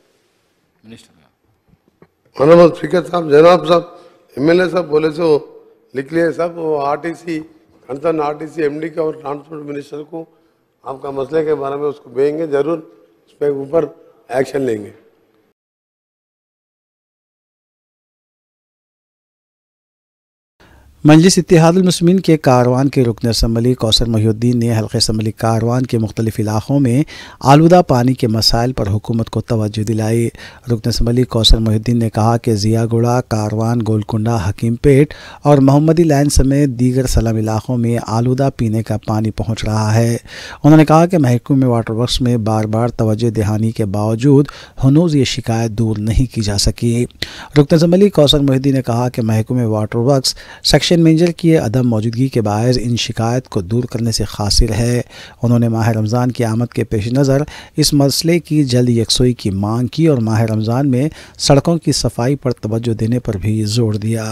ऑनरेबल स्पीकर साहब, जनाब साहब, MLA साहब बोले सो लिख लिए साहब, वो RTC कंसर्न RTC MD का और ट्रांसपोर्ट मिनिस्टर को आपका मसले के बारे में उसको भेजेंगे, जरूर उस पर ऊपर एक्शन लेंगे।
मजलिस इत्तेहादुल मुस्लिमीन के कारवान के रुकन असम्बली कौसर मोहिउद्दीन ने हल्क़े असम्बली कारवान के मुख्तलिफ इलाक़ों में आलूदा पानी के मसाइल पर हुकूमत को तवज्जो दिलाई। रुकन असम्बली कौसर मोहिउद्दीन ने कहा कि ज़ियागुड़ा, कारवान, गोलकुंडा, हकीमपेट और मोहम्मदी लाइन समेत दीगर सलम इलाक़ों में आलूदा पीने का पानी पहुँच रहा है। उन्होंने कहा कि महकमे वाटर वर्क्स में बार बार तवज्जो दहानी के बावजूद हनूज़ ये शिकायत दूर नहीं की जा सकी। रुकन असम्बली कौसर मोहिउद्दीन ने कहा कि महकमे वाटर वर्क्स सेक्शन मैनेजर की अदम मौजूदगी के बायस इन शिकायत को दूर करने से खासिर है। उन्होंने माह रमज़ान की आमद के पेश नज़र इस मसले की जल्द यकसोई की मांग की और माह रमज़ान में सड़कों की सफाई पर तवज्जो देने पर भी जोर दिया।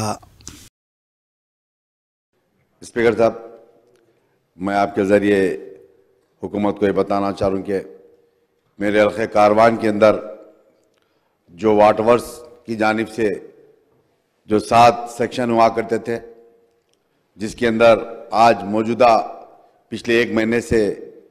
स्पीकर साहब, मैं आपके ज़रिए हुकूमत को ये बताना चाह रहा हूँ कि मेरे हल्के कारवान के अंदर जो वाटर वर्क्स की जानिब से जो 7 सेक्शन हुआ करते थे, जिसके अंदर आज मौजूदा पिछले 1 महीने से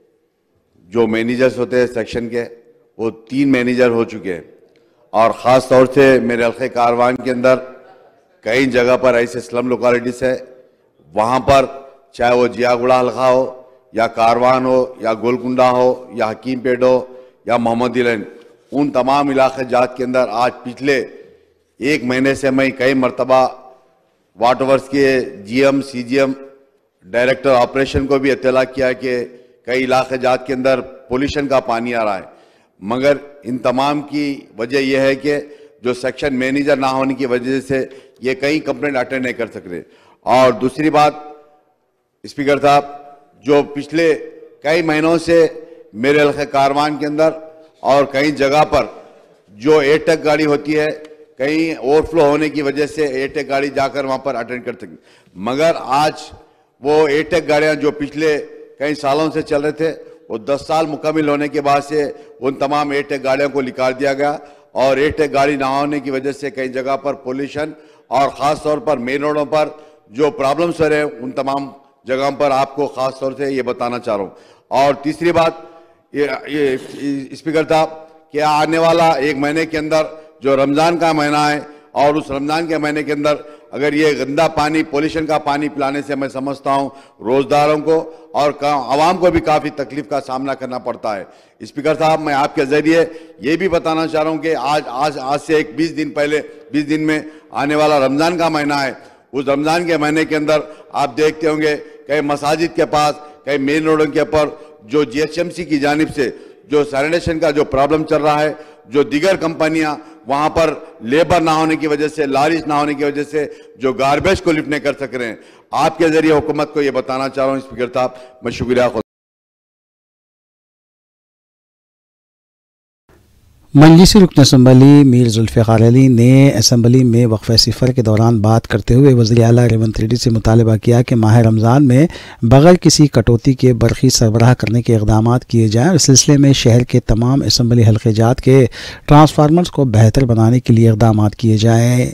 जो मैनेजर्स होते हैं सेक्शन के, वो 3 मैनेजर हो चुके हैं। और ख़ास तौर से मेरे हल्के कारवान के अंदर कई जगह पर ऐसे स्लम लोकेलिटीज़ है, वहाँ पर चाहे वो जियागुड़ा हल्का हो या कारवान हो या गोलकुंडा हो या हकीमपेट हो या मोहम्मदी लाइन, उन तमाम इलाके जात के अंदर आज पिछले 1 महीने से मैं कई मरतबा वाटर वर्क्स के GM, CGM, डायरेक्टर ऑपरेशन को भी इत्तला किया कि कई इलाके जात के अंदर पोल्यूशन का पानी आ रहा है, मगर इन तमाम की वजह यह है कि जो सेक्शन मैनेजर ना होने की वजह से ये कई कंप्लेंट अटेंड नहीं कर सक रहे। और दूसरी बात स्पीकर साहब, जो पिछले कई महीनों से मेरे हल्के कारवान के अंदर और कई जगह पर जो एयरटेक गाड़ी होती है, कहीं ओवरफ्लो होने की वजह से एयरटेक गाड़ी जाकर वहां पर अटेंड कर सकती, मगर आज वो एयरटेक गाड़ियां जो पिछले कई सालों से चल रहे थे, वो 10 साल मुकम्मल होने के बाद से उन तमाम एयरटेक गाड़ियों को निकाल दिया गया। और एयरटेक गाड़ी ना होने की वजह से कई जगह पर पोल्यूशन और ख़ास तौर पर मेन रोडों पर जो प्रॉब्लम्स हो रहे हैं, उन तमाम जगहों पर आपको ख़ास तौर से ये बताना चाह रहा हूँ। और तीसरी बात ये स्पीकर साहब, कि आने वाला 1 महीने के अंदर जो रमज़ान का महीना है, और उस रमज़ान के महीने के अंदर अगर ये गंदा पानी, पोल्यूशन का पानी पिलाने से मैं समझता हूँ रोज़दारों को और आवाम को भी काफ़ी तकलीफ का सामना करना पड़ता है। स्पीकर साहब, मैं आपके ज़रिए ये भी बताना चाह रहा हूँ कि आज से 20 दिन पहले, 20 दिन में आने वाला रमज़ान का महीना है। उस रमज़ान के महीने के अंदर आप देखते होंगे कई मसाजिद के पास, कई मेन रोडों के ऊपर जो GHMC की जानिब से जो सैनिटेशन का जो प्रॉब्लम चल रहा है, जो दीगर कंपनियां वहां पर लेबर ना होने की वजह से, लारिश ना होने की वजह से जो गार्बेज को लिफ्ट नहीं कर सक रहे हैं, आपके जरिए हुकूमत को यह बताना चाह रहा हूं स्पीकर साहब। मैं शुक्रिया।
मजलिसी रुकन असम्बली मीर जुल्फ़िकार अली ने असम्बली में वक्फ़े सिफ़र के दौरान बात करते हुए वज़ीर आला रेवंत रेड्डी से मुतालबा किया कि माह रमज़ान में बगैर किसी कटौती के बरक़ी सरबराह करने के इक़दामात किए जाएँ। इस सिलसिले में शहर के तमाम असम्बली हल्के जात के ट्रांसफार्मर्स को बेहतर बनाने के लिए इक़दामात किए जाएँ।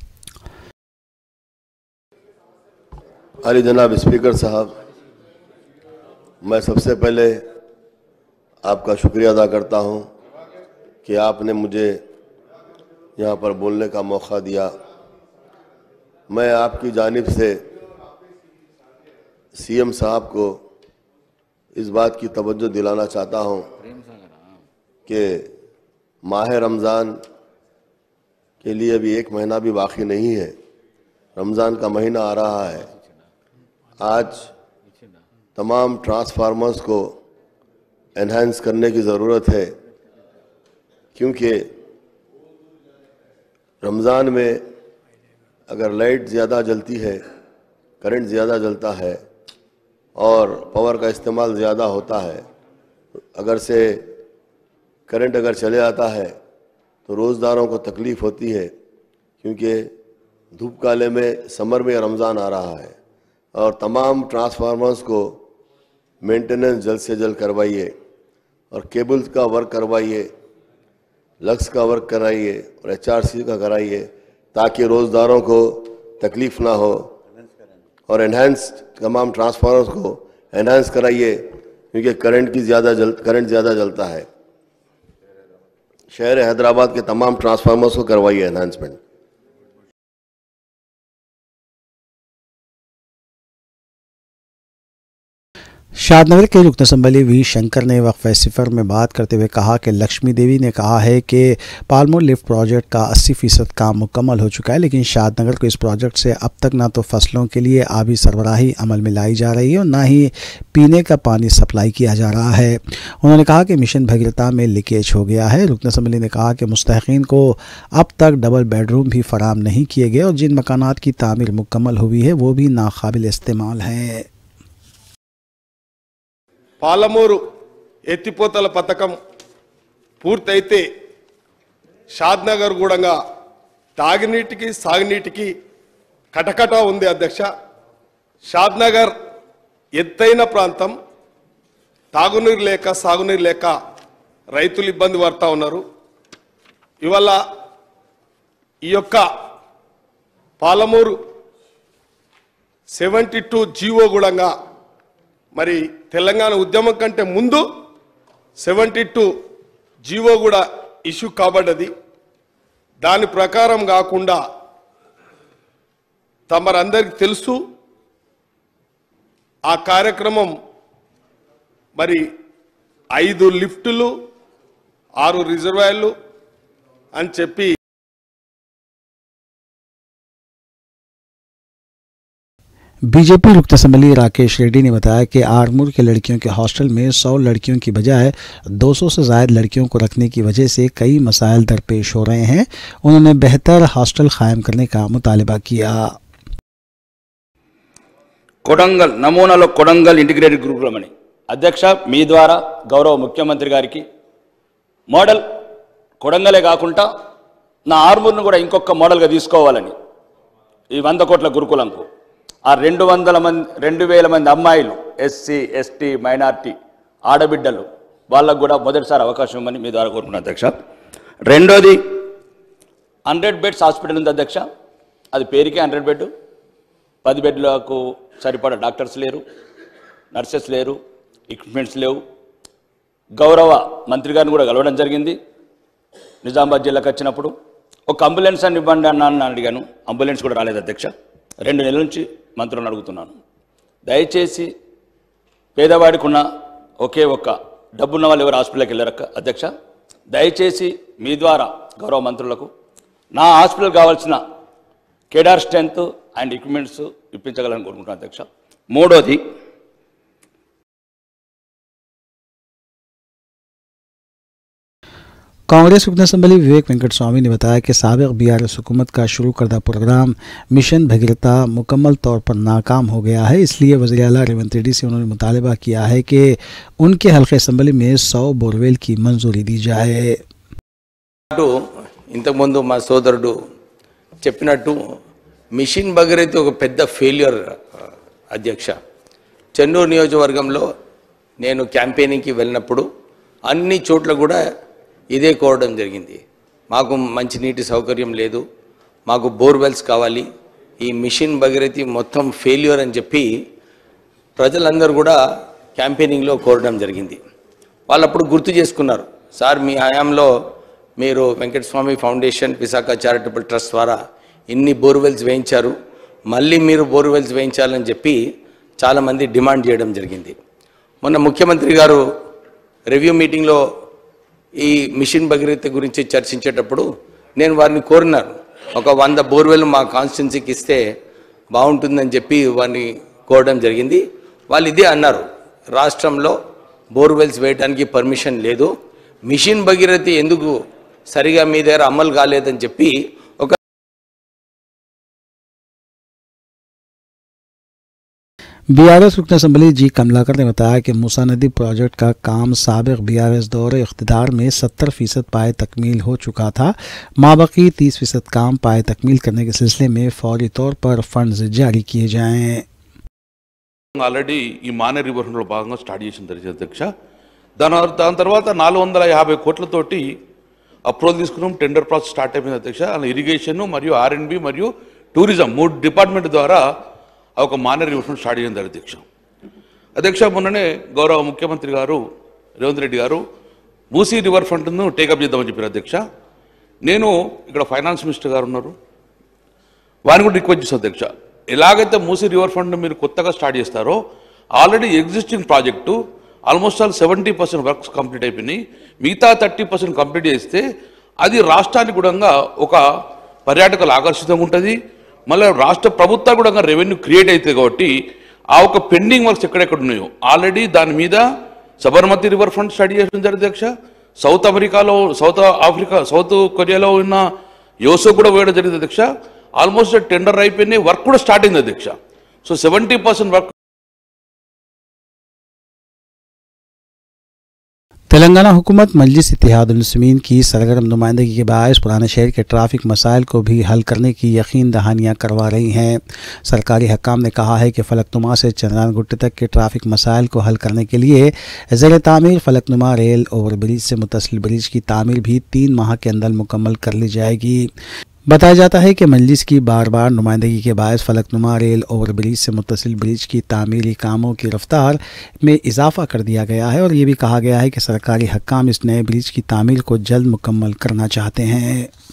अली जनाब स्पीकर साहब, मैं सबसे पहले आपका शुक्रिया अदा करता हूँ कि आपने मुझे यहाँ पर बोलने का मौका दिया। मैं आपकी जानिब से CM साहब को इस बात की तवज्जो दिलाना चाहता हूँ कि माह रमज़ान के लिए अभी 1 महीना भी बाकी नहीं है, रमज़ान का महीना आ रहा है। आज तमाम ट्रांसफार्मर्स को एनहांस करने की ज़रूरत है, क्योंकि रमज़ान में अगर लाइट ज़्यादा जलती है, करंट ज़्यादा जलता है और पावर का इस्तेमाल ज़्यादा होता है, अगर से करंट अगर चले आता है तो रोज़दारों को तकलीफ़ होती है, क्योंकि धूप काले में समर में रमज़ान आ रहा है। और तमाम ट्रांसफार्मर्स को मेंटेनेंस जल्द से जल्द करवाइए और केबल्स का वर्क करवाइए, लक्स का वर्क कराइए और HRC का कराइए, ताकि रोज़दारों को तकलीफ़ ना हो। और एनहांस तमाम ट्रांसफार्मर्स को एनहांस कराइए, क्योंकि करंट ज़्यादा जलता है। शहर हैदराबाद के तमाम ट्रांसफार्मर्स को करवाइए एनहांसमेंट।
शादनगर के रुकन असम्बली वी शंकर ने वक्फे सिफर में बात करते हुए कहा कि लक्ष्मी देवी ने कहा है कि पालमोर लिफ्ट प्रोजेक्ट का 80% काम मुकम्मल हो चुका है, लेकिन शादनगर को इस प्रोजेक्ट से अब तक ना तो फसलों के लिए आबी सरबराही अमल में लाई जा रही है और ना ही पीने का पानी सप्लाई किया जा रहा है। उन्होंने कहा कि मिशन भगीरथा में लीकेज हो गया है। रुकन असम्बली ने कहा कि मुस्तहिकीन को अब तक डबल बेडरूम भी फराम नहीं किए गए और जिन मकानात की तामीर मुकम्मल हुई है वो भी नाकाबिल इस्तेमाल हैं।
పాలమూరు ఎత్తిపోతల పథకం పూర్తయితే షాద్నగర్ కూడా తాగునీటికి సాగునీటికి కటకట ఉంది అధ్యక్ష। షాద్నగర్ ఎత్తైన ప్రాంతం, తాగునీరు లేక సాగునీరు లేక రైతులు ఇబ్బంది పడతా ఉన్నారు। ఇవాళ ఈ యొక్క పాలమూరు 72 జీవో కూడా మరి తెలంగాణ ఉద్యమం కంటే ముందు 72 జీవో కూడా ఇష్యూ కాబడ్డది। దాని ప్రకారం కాకుండా తమరందరికీ తెలుసు ఆ కార్యక్రమం మరి 5 లిఫ్టులు 6 రిజర్వాయర్లు అని చెప్పి
बीजेपी रुकन असम्बली राकेश रेड्डी ने बताया कि आरमूर के लड़कियों के हॉस्टल में 100 लड़कियों की बजाय 200 से ज़ायद लड़कियों को रखने की वजह से कई मसाइल दरपेश हो रहे हैं। उन्होंने बेहतर हॉस्टल कायम करने का मुतालबा किया।
కొడంగల్ నమూనాలో కొడంగల్ ఇంటిగ్రేటెడ్ గురుకులమని అధ్యక్ష మీ ద్వారా గౌరవ ముఖ్యమంత్రి గారికి మోడల్ కొడంగలే కాకుండా నా ఆర్మూర్ను కూడా ఇంకొక మోడల్గా తీసుకోవాలని ఈ 100 కోట్ల గురుకులంకు ఆ 2,000 మంది అమ్మాయిలు ఎస్సీ ఎస్టీ మైనార్టీ ఆడబిడ్డలు వాళ్ళకు కూడా మొదటిసారి అవకాశం ఇవ్వమని మీ ద్వారా కోరుకున్నాను అధ్యక్ష। రెండోది 100 బెడ్స్ హాస్పిటల్ ఉంది అధ్యక్ష, అది పేరుకే 100 బెడ్, 10 బెడ్లకు సరిపడా డాక్టర్స్ లేరు, నర్సెస్ లేరు, ఎక్విప్మెంట్స్ లేవు। గౌరవ మంత్రి గారిని కూడా కలవడం జరిగింది నిజామాబాద్ జిల్లాకు వచ్చినప్పుడు। ఒక అంబులెన్స్ అని ఇవ్వండి అన్నాను అడిగాను, అంబులెన్స్ కూడా రాలేదు అధ్యక్ష। 2 నెలల నుంచి మంత్రులను అడుగుతున్నాను, దయచేసి పేదవాడికి ఉన్న ఒకే ఒక్క డబ్బున్న వాళ్ళు ఎవరు హాస్పిటల్కి వెళ్ళారు అధ్యక్ష, దయచేసి మీ ద్వారా గౌరవ మంత్రులకు నా హాస్పిటల్ కావాల్సిన కేడార్ స్ట్రెంత్ అండ్ ఎక్విప్మెంట్స్ ఇప్పించగలని కోరుకుంటున్నాను అధ్యక్ష। మూడోది
कांग्रेस रुकन असम्बली विवेक वेंकट स्वामी ने बताया कि साबिक BRS हुकूमत का शुरू करदा प्रोग्राम मिशन भगीरथा मुकम्मल तौर पर नाकाम हो गया है, इसलिए वज़ीर आला रेवंत रेड्डी से उन्होंने मुतालबा किया है कि उनके हल्के असम्बली में 100 बोरवेल की मंजूरी दी जाए।
ఇంతకుముందు మా సోదరుడు చెప్పినట్టు మిషన్ భగీరథ ఒక పెద్ద ఫెయిల్యూర్ అధ్యక్ష। చెన్నూరు నియోజకవర్గంలో నేను క్యాంపెయినింగ్కి వెళ్ళినప్పుడు అన్ని చోట్ల కూడా ఇదే కోరడం జరిగింది, మాకు మంచి నీటి సౌకర్యం లేదు, మాకు బోర్వెల్స్ కావాలి, ఈ మిషన్ భగీరథ మొత్తం ఫెయిల్యూర్ అని చెప్పి ప్రజలందరూ కూడా క్యాంపెయినింగ్లో కోరడం జరిగింది। వాళ్ళప్పుడు గుర్తు చేసుకున్నారు, సార్ మీ హయాంలో మీరు Venkataswamy foundation Visakha charitable trust ద్వారా ఇన్ని బోర్వెల్స్ వేయించారు, మళ్ళీ మీరు బోర్వెల్స్ వేయించాలని చెప్పి చాలామంది డిమాండ్ చేయడం జరిగింది। మొన్న ముఖ్యమంత్రి గారు రివ్యూ మీటింగ్లో ఈ మిషన్ భగీరథ గురించి చర్చించేటప్పుడు నేను వారిని కోరినాను, ఒక 100 బోర్వెల్ మా కాన్స్టిట్యున్సీకి ఇస్తే బాగుంటుందని చెప్పి వారిని కోరడం జరిగింది. వాళ్ళు ఇదే అన్నారు, రాష్ట్రంలో బోర్వెల్స్ వేయడానికి పర్మిషన్ లేదు, మిషన్ భగీరథ ఎందుకు సరిగా మీ దగ్గర అమలు కాలేదని చెప్పి ఒక
बीआरएस रुकन असम्बली जी कमलाकर ने बताया कि मूसा नदी प्रोजेक्ट का काम साबिक बीआरएस दौर इख्तिदार में 70% पाए तकमील हो चुका था। माबकी 30% काम पाए तकमील करने के सिलसिले में फौरी तौर पर फंड्स जारी किए जाएँ।
ఆల్రెడీ ఈ మానే రివర్లో భాగంగా స్టార్ట్ చేసిన అధ్యక్ష, దాని తర్వాత 450 కోట్లతోటి అప్రూవల్ తీసుకున్నాం. టెండర్ ప్రాసెస్ స్టార్ట్ అయిపోయింది అధ్యక్ష. ఇరిగేషన్ మరియు R&B మరియు టూరిజం 3 డిపార్ట్మెంట్ ద్వారా ఒక మానే రివర్స్ స్టార్ట్ చేసింది అధ్యక్ష. మొన్ననే గౌరవ ముఖ్యమంత్రి గారు రేవంత్ రెడ్డి గారు మూసీ రివర్ ఫ్రంట్ను టేకప్ చేద్దామని చెప్పారు అధ్యక్ష. నేను ఇక్కడ ఫైనాన్స్ మినిస్టర్ గారు ఉన్నారు, వారిని కూడా రిక్వెస్ట్ చేస్తాను అధ్యక్ష, ఎలాగైతే మూసీ రివర్ ఫ్రంట్ మీరు కొత్తగా స్టార్ట్ చేస్తారో already existing project almost all 70% works complete అయిపోయినాయి, మిగతా 30% కంప్లీట్ చేస్తే అది రాష్ట్రానికి కూడా ఒక పర్యాటకులు ఆకర్షితంగా ఉంటుంది, మళ్ళీ రాష్ట్ర ప్రభుత్వం కూడా రెవెన్యూ క్రియేట్ అవుతుంది. కాబట్టి ఆ ఒక పెండింగ్ వర్క్స్ ఎక్కడెక్కడ ఉన్నాయో ఆల్రెడీ దాని మీద సబర్మతి రివర్ ఫ్రంట్ స్టడీ చేయడం జరిగింది అధ్యక్ష. సౌత్ కొరియాలో ఉన్న యోసో కూడా వేయడం జరిగింది అధ్యక్ష. ఆల్మోస్ట్ టెండర్ అయిపోయినాయి, వర్క్ కూడా స్టార్ట్ అయింది అధ్యక్ష. So 70% work.
तेलंगाना हुकूमत मजलिस इत्तेहादुल मुस्लिमीन की सरगर्म नुमाइंदगी के बायस पुराने शहर के ट्रैफिक मसाइल को भी हल करने की यकीन दहानियाँ करवा रही हैं। सरकारी हकाम ने कहा है कि फलकनुमा से चंद्रान गुट्टे तक के ट्रैफिक मसाइल को हल करने के लिए ज़ेर तामीर फलकनुमा रेल ओवर ब्रिज से मुतसिल ब्रिज की तामीर भी 3 माह के अंदर मुकम्मल कर ली जाएगी। बताया जाता है कि मजलिस की बार बार नुमाइंदगी के बायस फलकनुमा रेल ओवर ब्रिज से मुतसिल ब्रिज की तामीरी कामों की रफ्तार में इजाफा कर दिया गया है और ये भी कहा गया है कि सरकारी हकाम इस नए ब्रिज की तामीर को जल्द मुकम्मल करना चाहते हैं।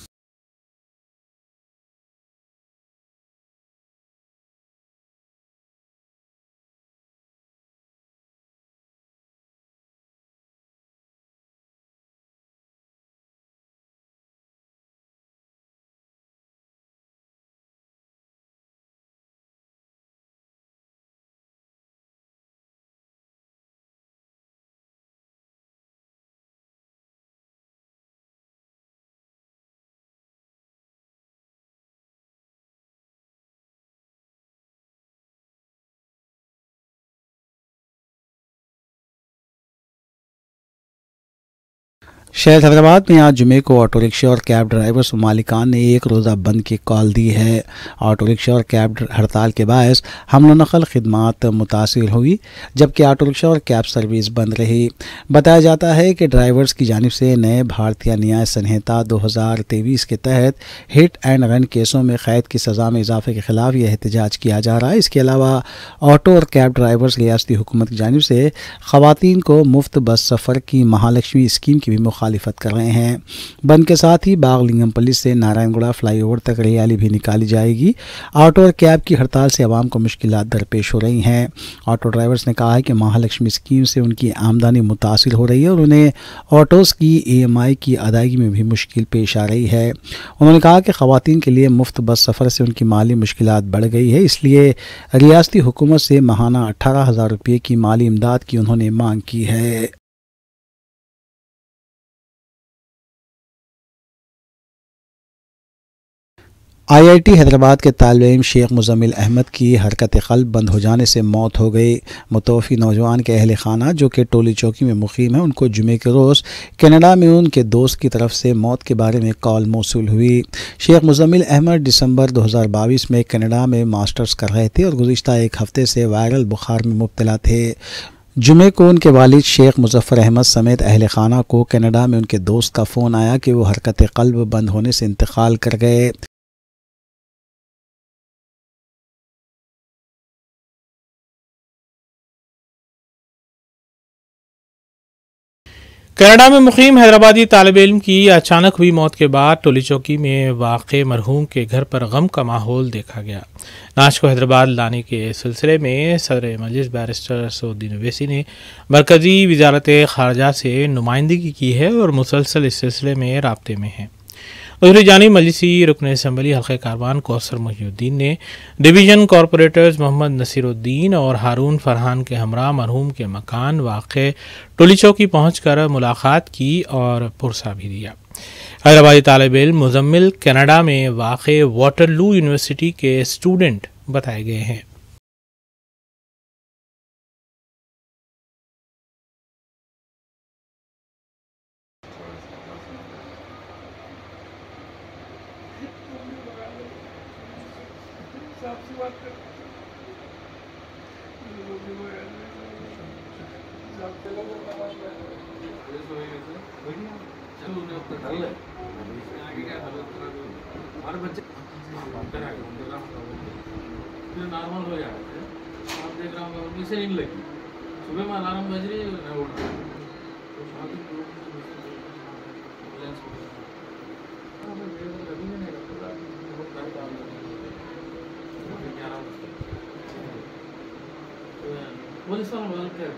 शहर हैदराबाद में आज जुमे को ऑटो रिक्शा और कैब ड्राइवर्स व मालिकान ने एक रोज़ा बंद की कॉल दी है। ऑटो रिक्शा और कैब हड़ताल के बायस हमल नकल खिदमात मुतासिर हुई, जबकि ऑटो रिक्शा और कैब सर्विस बंद रही। बताया जाता है कि ड्राइवर्स की जानिब से नए भारतीय न्याय संहिता 2023 के तहत हिट एंड रन केसों में कैद की सज़ा में इजाफे के खिलाफ यह एहतजाज किया जा रहा है। इसके अलावा ऑटो और कैब ड्राइवर्स रियासती हुकूमत की जानिब से ख़वातीन को मुफ्त बस सफ़र की महालक्ष्मी स्कीम की भी मुखालिफत कर रहे हैं। बंद के साथ ही बाग लिंगमपल्ली से नारायणगुड़ा फ्लाईओवर तक रैली भी निकाली जाएगी। ऑटो और कैब की हड़ताल से आवाम को मुश्किलात दरपेश हो रही हैं। ऑटो ड्राइवर्स ने कहा है कि महालक्ष्मी स्कीम से उनकी आमदनी मुतासिर हो रही है और उन्हें ऑटोज़ की EMI की अदायगी में भी मुश्किल पेश आ रही है। उन्होंने कहा कि ख़वातीन के लिए मुफ्त बस सफ़र से उनकी माली मुश्किलात बढ़ गई है, इसलिए रियासती हुकूमत से माहाना 18,000 रुपये की माली इमदाद की उन्होंने मांग की है। IIT हैदराबाद के तालिब शेख मुजम्मिल अहमद की हरकत क़ल्ब बंद हो जाने से मौत हो गई। मुतवफ़ी नौजवान के अहल खाना जो कि टोली चौकी में मुक़ीम है, उनको जुमे के रोज़ कनाडा में उनके दोस्त की तरफ से मौत के बारे में कॉल मौसूल हुई। शेख मुजम्मिल अहमद दिसंबर 2022 में कनाडा में मास्टर्स कर रहे थे और गुज़िश्ता एक हफ़्ते से वायरल बुखार में मुब्तला थे। जुमे को उनके वालिद शेख मुजफ्फर अहमद समेत अहल खाना को कनाडा में उनके दोस्त का फ़ोन आया कि वो हरकत क़ल्ब बंद होने से इंतकाल कर गए।
कनाडा में मुकीम हैदराबादी तालिब इल्म की अचानक हुई मौत के बाद टोली चौकी में वाक़े मरहूम के घर पर गम का माहौल देखा गया। नाश को हैदराबाद लाने के सिलसिले में सदर मजलिस बैरिस्टर असदुद्दीन ओवैसी ने मरकज़ी वज़ारत ख़ारजा से नुमाइंदगी की है और मुसलसल इस सिलसिले में राब्ते में है। दूसरी जानिब मजलिसी रुकन असम्बली हल्क़े कारवान कौसर मोहिउद्दीन ने डिवीज़न कॉरपोरेटर्स मोहम्मद नसीरुद्दीन और हारून फरहान के हमरा मरहूम के मकान वाक़े टोली चौकी पहुँच कर मुलाकात की और पुरसा भी दिया। हैदराबादी तालिब इल्म मुजम्मिल कनाडा में वाक़े वाटरलू यूनिवर्सिटी के स्टूडेंट बताए गए हैं।
नॉर्मल हो जाते हैं। आप देख रहा हूँ इसे नींद लगी, सुबह में अलार्म बज रही है, मैं उठ गया। पुलिस वाला बदल क्या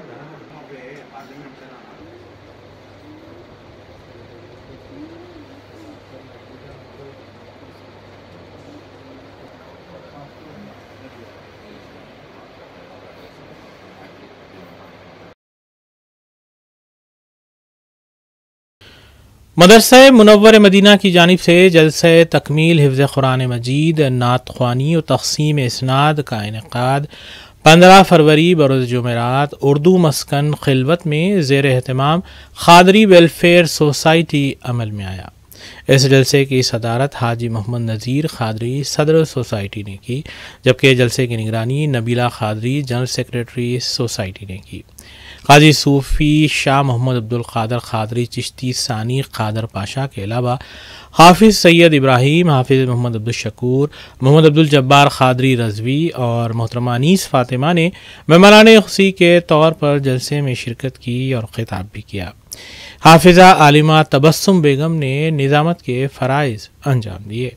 मदरसा मुनव्वर मदीना की जानिब से जलसे तकमील हिफ्ज़ कुरान मजीद नात ख्वानी और तक़सीम इसनाद का इनेकाद 15 फरवरी बरोज़ जुमेरात उर्दू मस्कन खिलवत में ज़ेर एहतमाम खादरी वेलफेयर सोसाइटी अमल में आया। इस जलसे की सदारत हाजी मोहम्मद नज़ीर खादरी सदर सोसाइटी ने की, जबकि जलसे की निगरानी Nabila Khadri general secretary society ने की। काजी सूफ़ी शाह मोहम्मद अब्दुल क़ादर खादरी चिश्ती सानी क़ादर पाशा के अलावा हाफिज़ सैयद इब्राहीम, हाफिज़ मोहम्मद अब्दुल शकूर, मोहम्मद अब्दुल जब्बार खादरी रज़वी और मोहतरमा अनीस फ़ातिमा ने मेहमानाने ख़ुशी के तौर पर जलसे में शिरकत की और ख़िताब भी किया। हाफिज़ा आलिमा तबस्सुम बेगम ने निज़ामत के फ़राइज़ अंजाम दिए।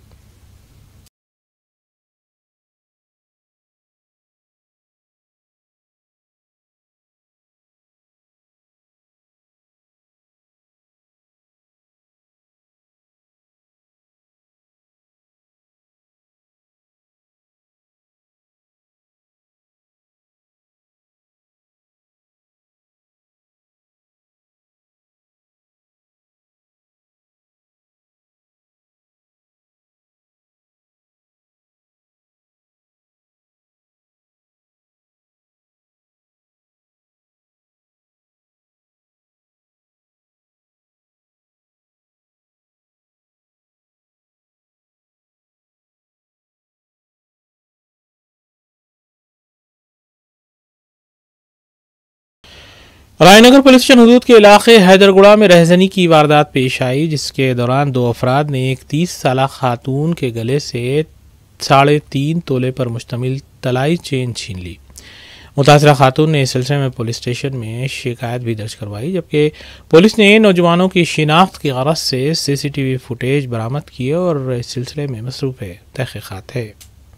रायनगर पुलिस स्टेशन हदूद के इलाके हैदरगुड़ा में रहजनी की वारदात पेश आई, जिसके दौरान 2 अफराद ने एक 30 साला खातून के गले से 3.5 तोले पर मुश्तमिल तलाई चेन छीन ली। मुतासरा खातून ने इस सिलसिले में पुलिस स्टेशन में शिकायत भी दर्ज करवाई, जबकि पुलिस ने नौजवानों की शिनाख्त की गरज से CCTV फुटेज बरामद किए और इस सिलसिले में मसरूफ़ तहक़ीक़ात है।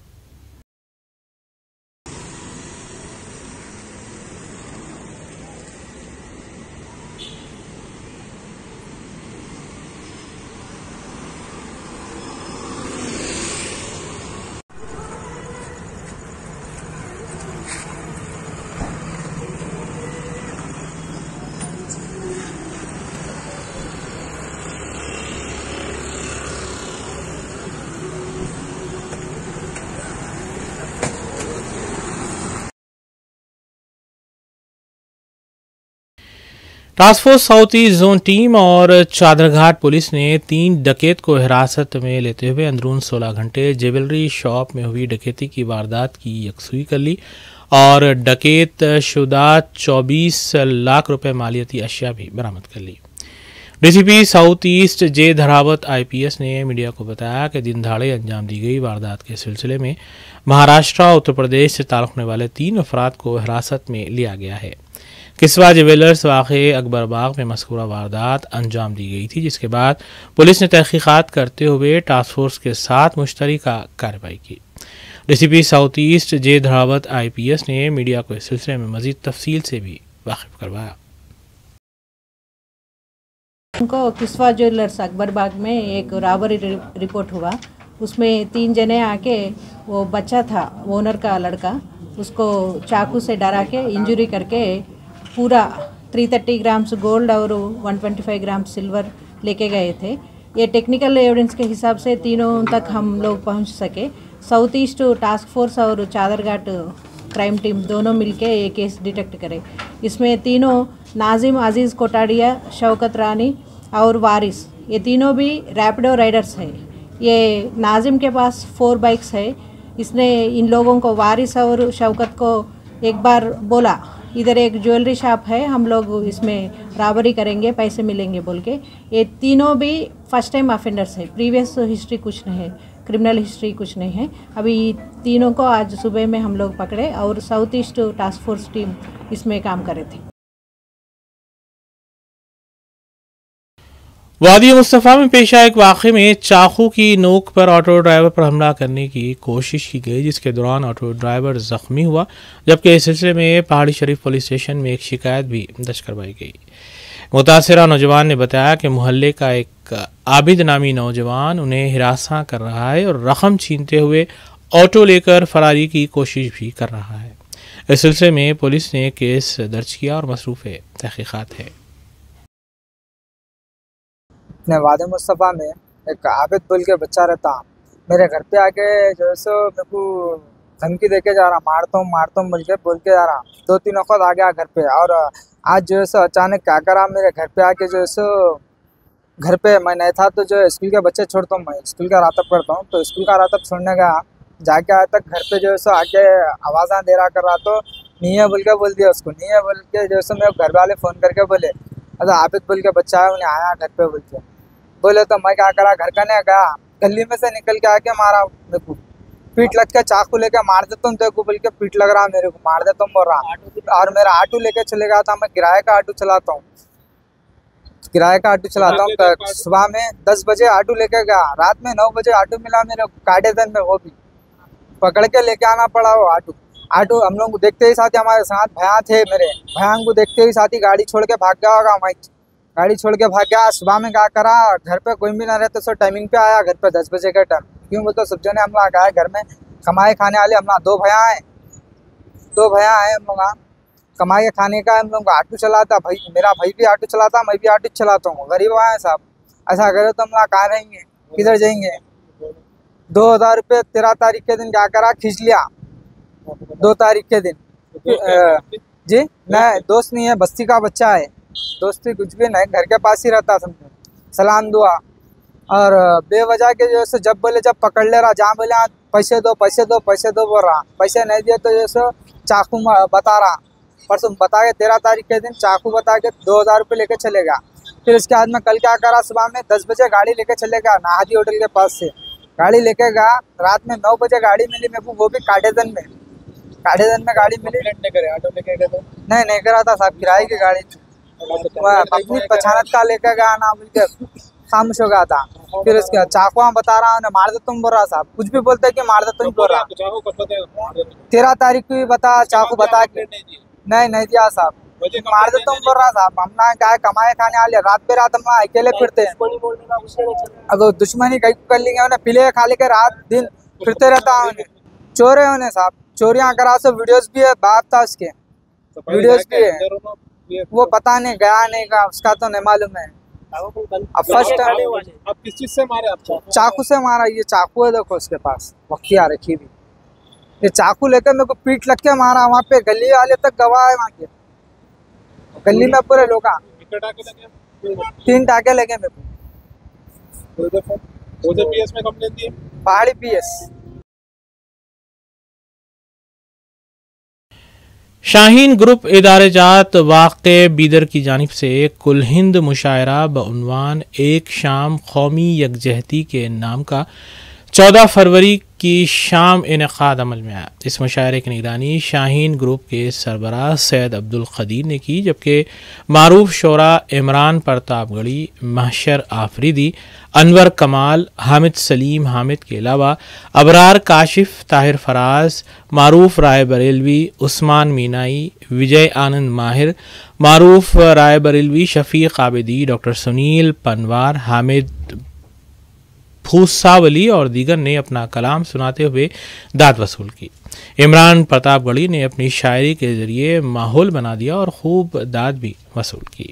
Task force south east zone team और चादरघाट पुलिस ने 3 डकैत को हिरासत में लेते हुए अंदरून 16 घंटे ज्वेलरी शॉप में हुई डकैती की वारदात की यकसुई कर ली और डकैत शुदा 24 लाख रुपए मालियती अशिया भी बरामद कर ली। DCP south east J Dharavath IPS ने मीडिया को बताया कि दिन दहाड़े अंजाम दी गई वारदात के सिलसिले में महाराष्ट्र उत्तर प्रदेश से ताल्लुक़ रखने वाले 3 अफराद को हिरासत में लिया गया है। किस्वा ज्वेलर्स वाक़े अकबरबाग में मज़कूरा वारदात अंजाम दी गई थी, जिसके बाद पुलिस ने तहकीक़ात करते हुए टास्क फोर्स के साथ मुश्तरका कार्रवाई की। डीसीपी साउथ ईस्ट जे धड़ावत IPS ने मीडिया को इस सिलसिले में मज़ीद तफसील से भी वाकिफ करवाया।
उनको किस्वा ज्वेलर्स अकबरबाग में एक रॉबरी रिपोर्ट हुआ। उसमें 3 जने आके वो बच्चा था ओनर का लड़का, उसको चाकू से डरा के इंजरी करके पूरा 330 ग्राम्स गोल्ड और 125 ग्राम सिल्वर लेके गए थे। ये टेक्निकल एविडेंस के हिसाब से तीनों तक हम लोग पहुंच सके। साउथ ईस्ट टास्क फोर्स और चादरघाट क्राइम टीम दोनों मिलके ये केस डिटेक्ट करे। इसमें तीनों नाजिम अजीज़ कोटाडिया, शौकत रानी और वारिस, ये तीनों भी रैपिडो राइडर्स हैं। ये नाजिम के पास 4 बाइक्स है। इसने इन लोगों को, वारिस और शौकत को एक बार बोला इधर एक ज्वेलरी शॉप है, हम लोग इसमें रॉबरी करेंगे, पैसे मिलेंगे बोल के। ये तीनों भी फर्स्ट टाइम ऑफेंडर्स है, प्रीवियस हिस्ट्री कुछ नहीं है, क्रिमिनल हिस्ट्री कुछ नहीं है। अभी तीनों को आज सुबह में हम लोग पकड़े और south east task force team इसमें काम कर रहे थे।
वादी मुस्तफ़ा में पेश आए एक वाक़े में चाकू की नोक पर ऑटो ड्राइवर पर हमला करने की कोशिश की गई, जिसके दौरान ऑटो ड्राइवर ज़ख्मी हुआ, जबकि इस सिलसिले में पहाड़ी शरीफ पुलिस स्टेशन में एक शिकायत भी दर्ज करवाई गई। मुतासिरा नौजवान ने बताया कि मोहल्ले का एक आबिद नामी नौजवान उन्हें हिरासा कर रहा है और रकम छीनते हुए ऑटो लेकर फरारी की कोशिश भी कर रहा है। इस सिलसिले में पुलिस ने केस दर्ज किया और मसरूफ़ तहकीक़ात है।
अपने वादे मुस्तफ़ा में एक आबिद बोल के बच्चा रहता, मेरे घर पे आके जो है सो मेरे को धमकी दे के जा रहा, मारता हूँ बोल के जा रहा। 2-3 वक्त आ गया घर पे और आज जो है सो अचानक क्या करा, मेरे घर पे आके जो है सो घर पे मैं नहीं था तो जो स्कूल के बच्चे छोड़ता हूँ, मैं स्कूल का रातब करता हूँ, तो स्कूल का रातब छोड़ने गया, जाके आया तक घर पे जो है सो आके आवाज़ दे रहा कर रहा, तो नहीं है बोल के बोल दिया उसको, नहीं है बोल के जो है सो मेरे घर वाले फ़ोन करके बोले अच्छा आबिद बोल के बच्चा है, उन्हें आया घर पे बोल के बोले। तो मैं क्या करा, घर का नहीं गया, गली में से निकल के आके मारा मेरे को, पीठ लग के चाकू लेके मार देता हूँ तेरे को बोल के, पीठ लग रहा मेरे को, मार देता हूँ बोल रहा। और मेरा ऑटो लेके चले गया था, मैं किराए का ऑटो चलाता हूँ, किराए का ऑटो चलाता हूँ। सुबह में 10 बजे ऑटो लेके गया, रात में 9 बजे ऑटो मिला मेरे काटेदन में, वो भी पकड़ के लेके आना पड़ा वो ऑटो। हम लोग को देखते ही साथ ही, हमारे साथ भैया थे मेरे, भैया को देखते ही साथ ही गाड़ी छोड़ के भाग गया होगा, गाड़ी छोड़ के भाग गया। सुबह में क्या करा, घर पे कोई भी ना रहते, सो टाइमिंग पे आया घर पे 10 बजे का टाइम, क्यों बोलते सब जने हम लोग गए घर में कमाए खाने वाले, हम लोग 2 भैया हैं हम लोग, कमाई के खाने का हम लोग ऑटो चलाता, भाई मेरा भाई भी ऑटो चलाता, मैं भी ऑटो चलाता हूँ, गरीब आए साहब, ऐसा करे तो हम लोग कहाँ रहेंगे, किधर जाएंगे। 2000 रुपये 13 तारीख के दिन क्या करा, खींच लिया 2 तारीख के दिन। जी नहीं, दोस्त नहीं है, बस्ती का बच्चा है, दोस्ती कुछ भी नहीं, घर के पास ही रहता, समझो सलाम दुआ। और बेवजह के जो है जब बोले जब पकड़ ले रहा, जहाँ बोले पैसे दो बोल रहा, पैसे नहीं दिए तो जैसे चाकू बता रहा, परसों बता के 13 तारीख के दिन चाकू बता के 2000 रुपये लेके चले गया। फिर उसके बाद में कल क्या करा, सुबह में 10 बजे गाड़ी लेके चले गया, नाहदी होटल के पास से गाड़ी लेके गया, रात में 9 बजे गाड़ी मिली मेरे को, वो भी काटेदन में गाड़ी मिली। नहीं करा था साहब, किराए की गाड़ी, अपनी पहचानत का लेकर गया ना बोल के खामोश हो गया था। फिर उसके चाकुआ बता रहा हूँ मार देता हूँ बोल रहा, साहब कुछ भी बोलते कि मार देता हूँ बोल रहा। 13 तारीख को भी बता, चाकू बता के नहीं दिया साहब, मार देता हूँ बोल रहा साहब। हम ना क्या कमाए खाने वाले, रात पे रात हम अकेले फिरते हैं, अगर दुश्मनी कहीं कर लेंगे उन्हें, पिले खा लेके रात दिन फिरते रहता है उन्हें, चोर है उन्हें साहब, चोरियाँ करा, सब वीडियोस भी है, बाप था उसके वीडियोस भी है, वो पता नहीं गया नहीं गया उसका तो नहीं मालूम है। अब फर्स्ट
आप किस चीज से मारे आपको?
चाकू से मारा, ये चाकू है देखो उसके पास, वक्तिया रखी हुई, ये चाकू लेकर मेरे को पीठ लग के मारा, वहाँ पे गली वाले तक गवाह है, वहाँ के गली में पूरे लोग 3 टाके लगे मेरे को।
पीएस में कंप्लेंट दी?
पहाड़ी पीएस।
शाहीन ग्रुप इदारेजात वाक़े बीदर की जानिब से कुल हिंद मुशायरा बउनवान एक शाम कौमी यकजहती के नाम का 14 फरवरी की शाम इनेकाद अमल में आया। इस मुशायरे की निगरानी शाहीन ग्रुप के सरबराह सैयद अब्दुल कदीर ने की, जबकि मारूफ शोरा इमरान प्रतापगढ़ी, महशर आफरीदी, अनवर कमाल, हामिद सलीम हामिद के अलावा अबरार काशिफ, ताहिर फराज, मारूफ राय बरेलवी, उस्मान मीनाई, विजय आनंद माहिर, मारूफ राय बरेलवी, शफीक आबिदी, डॉक्टर सुनील पनवार, हामिद फूसावली और दीगर ने अपना कलाम सुनाते हुए दाद वसूल की। इमरान प्रतापगढ़ी ने अपनी शायरी के जरिए माहौल बना दिया और खूब दाद भी वसूल की।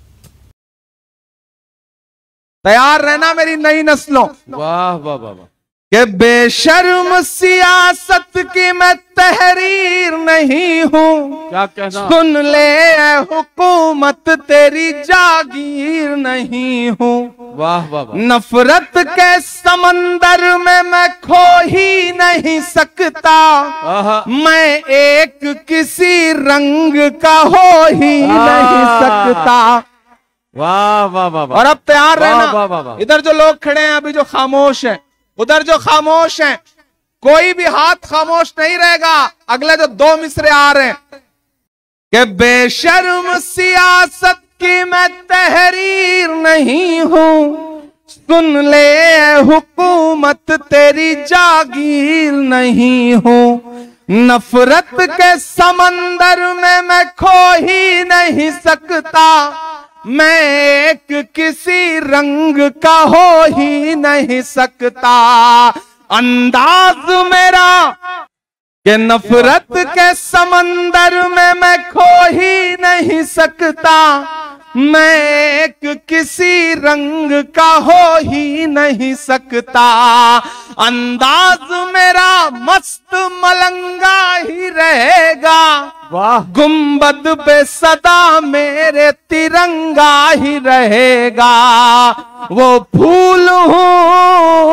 तैयार रहना मेरी नई नस्लों।
वाह वाह वाह वाह।
कि बेशर्म सियासत की मैं तहरीर नहीं हूँ,
क्या कहना?
सुन ले ऐ हुकूमत तेरी जागीर नहीं हूँ।
वाह वाह वाह।
नफरत के समंदर में मैं खो ही नहीं सकता, मैं एक किसी रंग का हो ही नहीं सकता।
वाह वाह वाह वाह।
और अब तैयार
वाह,
रहना,
वाह, वाह, वाह।
इधर जो लोग खड़े हैं अभी जो खामोश हैं, उधर जो खामोश हैं, कोई भी हाथ खामोश नहीं रहेगा। अगले जो 2 मिसरे आ रहे हैं कि बेशर्म सियासत की मैं तहरीर नहीं हूँ, सुन ले हुकूमत तेरी जागीर नहीं हूँ। नफरत के समंदर में मैं खो ही नहीं सकता, मैं एक किसी रंग का हो ही नहीं सकता। अंदाज मेरा कि नफरत के समंदर में मैं खो ही नहीं सकता, मैं एक किसी रंग का हो ही नहीं सकता। अंदाज मेरा मस्त मलंगा ही रहेगा,
वाह।
गुंबद पे सदा मेरे तिरंगा ही रहेगा। वो फूल हूँ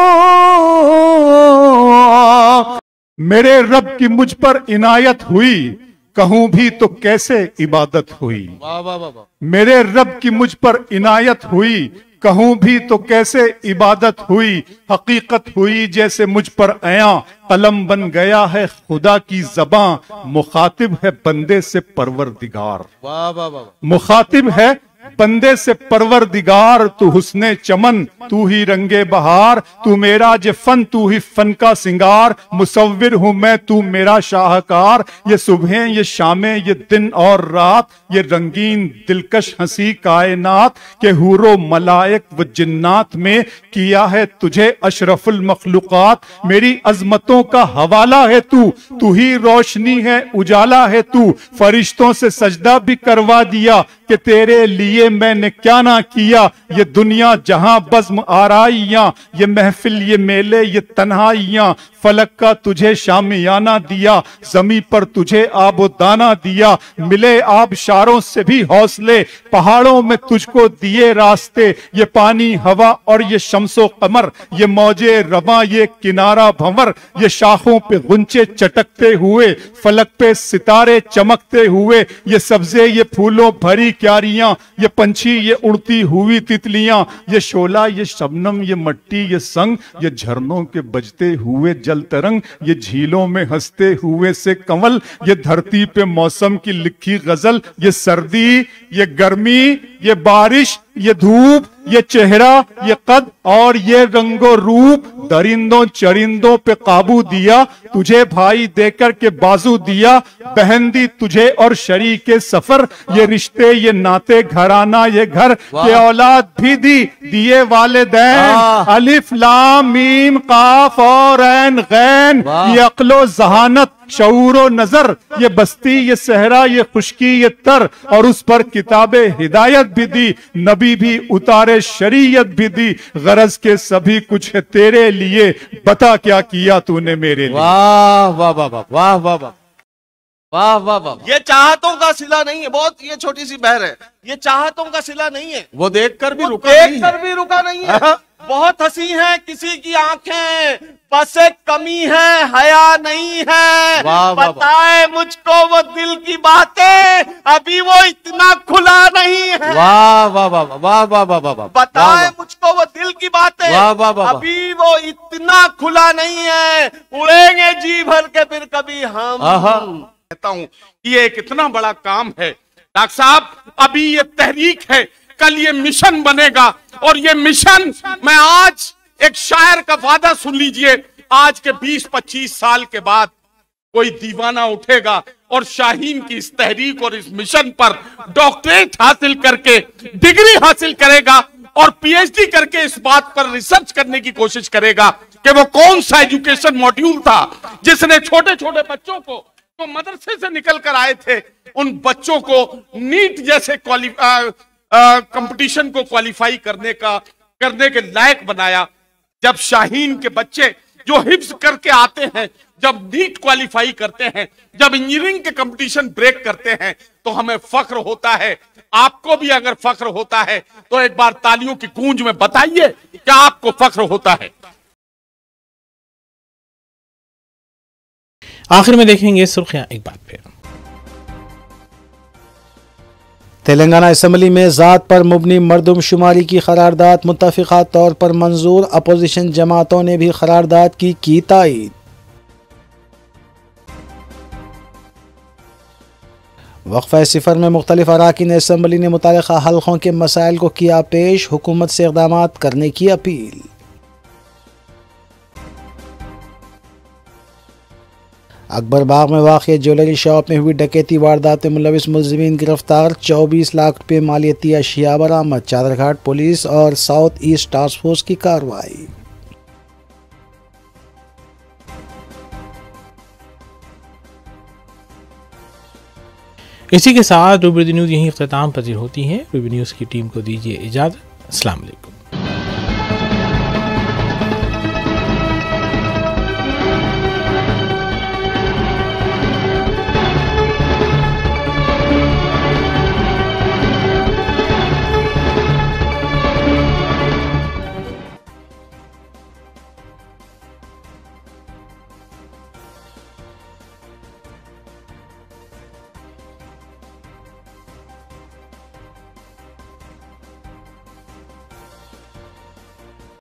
मेरे रब की मुझ पर इनायत हुई, कहूं भी तो कैसे इबादत हुई।
वाह वाह वाह वाह।
मेरे रब की मुझ पर इनायत हुई, कहूं भी तो कैसे इबादत हुई। हकीकत हुई जैसे मुझ पर आया, कलम बन गया है खुदा की ज़बां, मुखातिब है बंदे से परवरदिगार।
वाह वाह वाह।
मुखातिब है बंदे से परवरदिगार, तू हुस्ने चमन तू ही रंगे बहार, तू मेरा जे फन तू ही फन का सिंगार। मुसव्विर हूं मैं तू मेरा शाहकार, ये सुबह ये शामें ये दिन और रात, ये रंगीन दिलकश हंसी कायनात के हूरो मलाइक व जिन्नात में किया है तुझे अशरफुल मखलूकात। मेरी अजमतों का हवाला है तू, तू ही रोशनी है उजाला है तू। फरिश्तों से सजदा भी करवा दिया कि तेरे लिए मैंने क्या ना किया। ये दुनिया जहां बज़्म आराइयां, ये महफिल ये मेले ये तन्हाइयां, फलक का तुझे शामियाना दिया, जमी पर तुझे आबो दाना दिया। मिले आबशारों से भी हौसले, पहाड़ों में तुझको दिए रास्ते। ये पानी हवा और ये शम्सो कमर, ये मौजे रवा ये किनारा भंवर, ये शाखों पे गुंचे चटकते हुए, फलक पे सितारे चमकते हुए। ये सब्जे ये फूलों भरी क्यारियां, ये पंछी ये उड़ती हुई तितलियां, ये शोला ये शबनम ये मट्टी ये संग, ये झरनों के बजते हुए जल तरंग, ये झीलों में हंसते हुए से कंवल। ये धरती पे मौसम की लिखी गजल, ये सर्दी ये गर्मी ये बारिश ये धूप ये चेहरा ये कद और ये रंगो रूप। दरिंदों चरिंदों पे काबू दिया, तुझे भाई देकर के बाजू दिया। बहन दी तुझे और शरीके सफर, ये रिश्ते ये नाते घराना ये घर के औलाद भी दी दिए वालिदैन। अलिफ लाम मीम काफ और ऐन गैन, ये अक्लो जहानत शऊरो नजर, ये बस्ती ये सहरा ये खुशकी ये तर, और उस पर किताबे हिदायत भी दी, नबी भी उतारे शरीयत भी दी। गरज के सभी कुछ है तेरे लिए, बता क्या किया तूने मेरे लिए।
वाह वाह वाह वाह वाह वाह वाह वाह वाह वाह।
ये चाहतों का सिला नहीं है, बहुत ये छोटी सी बहर है, ये चाहतों का सिला नहीं है।
वो देखकर भी रुका
नहीं है। बहुत हंसी है किसी की आंखें, बस एक कमी है हया नहीं है। बताए मुझको वो दिल की बातें, अभी वो इतना खुला नहीं है।
वाह वाह वाह वाह वाह वाह वाह।
बताए मुझको वो दिल की बात है।
वाह, वाह, वाह, वाह।
अभी वो इतना खुला नहीं है, उड़ेंगे जी भर के फिर कभी हम।
कहता हूं कि ये एक इतना बड़ा काम है डॉक्टर साहब, अभी ये तहरीक है, कल ये मिशन बनेगा। और ये मिशन, मैं आज एक शायर का वादा सुन लीजिए, आज के 20-25 साल के बाद कोई दीवाना उठेगा और शाहीन की इस तहरीक और इस मिशन पर डॉक्टरेट हासिल करके डिग्री हासिल करेगा और पीएचडी करके इस बात पर रिसर्च करने की कोशिश करेगा कि वो कौन सा एजुकेशन मॉड्यूल था जिसने छोटे छोटे बच्चों को तो मदरसे से निकल कर आए थे, उन बच्चों को नीट जैसे कंपटीशन को क्वालिफाई करने के लायक बनाया। जब शाहीन के बच्चे जो हिफ्ज करके आते हैं, जब नीट क्वालिफाई करते हैं, जब इंजीनियरिंग के कंपटीशन ब्रेक करते हैं, तो हमें फख्र होता है। आपको भी अगर फख्र होता है तो एक बार तालियों की गूंज में बताइए क्या आपको फख्र होता है।
आखिर में देखेंगे सुर्खियां एक बार फिर।
तेलंगाना असम्बली में ज़ात पर मुबनी मरदमशुमारी की करारदाद मुत्तफ़िक़ा तौर पर मंजूर, अपोजिशन जमातों ने भी करारदाद की तायीद। वक्फ़ा सिफर में मुख्तलिफ अराकीन असम्बली ने मुतालिका हल्कों के मसाइल को किया पेश, हुकूमत से इक़दाम करने की अपील। अकबर बाग में वाक़ ज्वेलरी शॉप में हुई डकैती वारदात में मुलविस मुलज़िमीन गिरफ्तार, 24 लाख रुपये मालियती अशिया बरामद। चादरघाट पुलिस और साउथ ईस्ट टास्क फोर्स की कार्रवाई।
इसी के साथ रूबी न्यूज़ यहीं इख्तिताम पजीर होती है। रूबी न्यूज़ की टीम को दीजिए इजाज़त। अस्सलाम वालेकुम।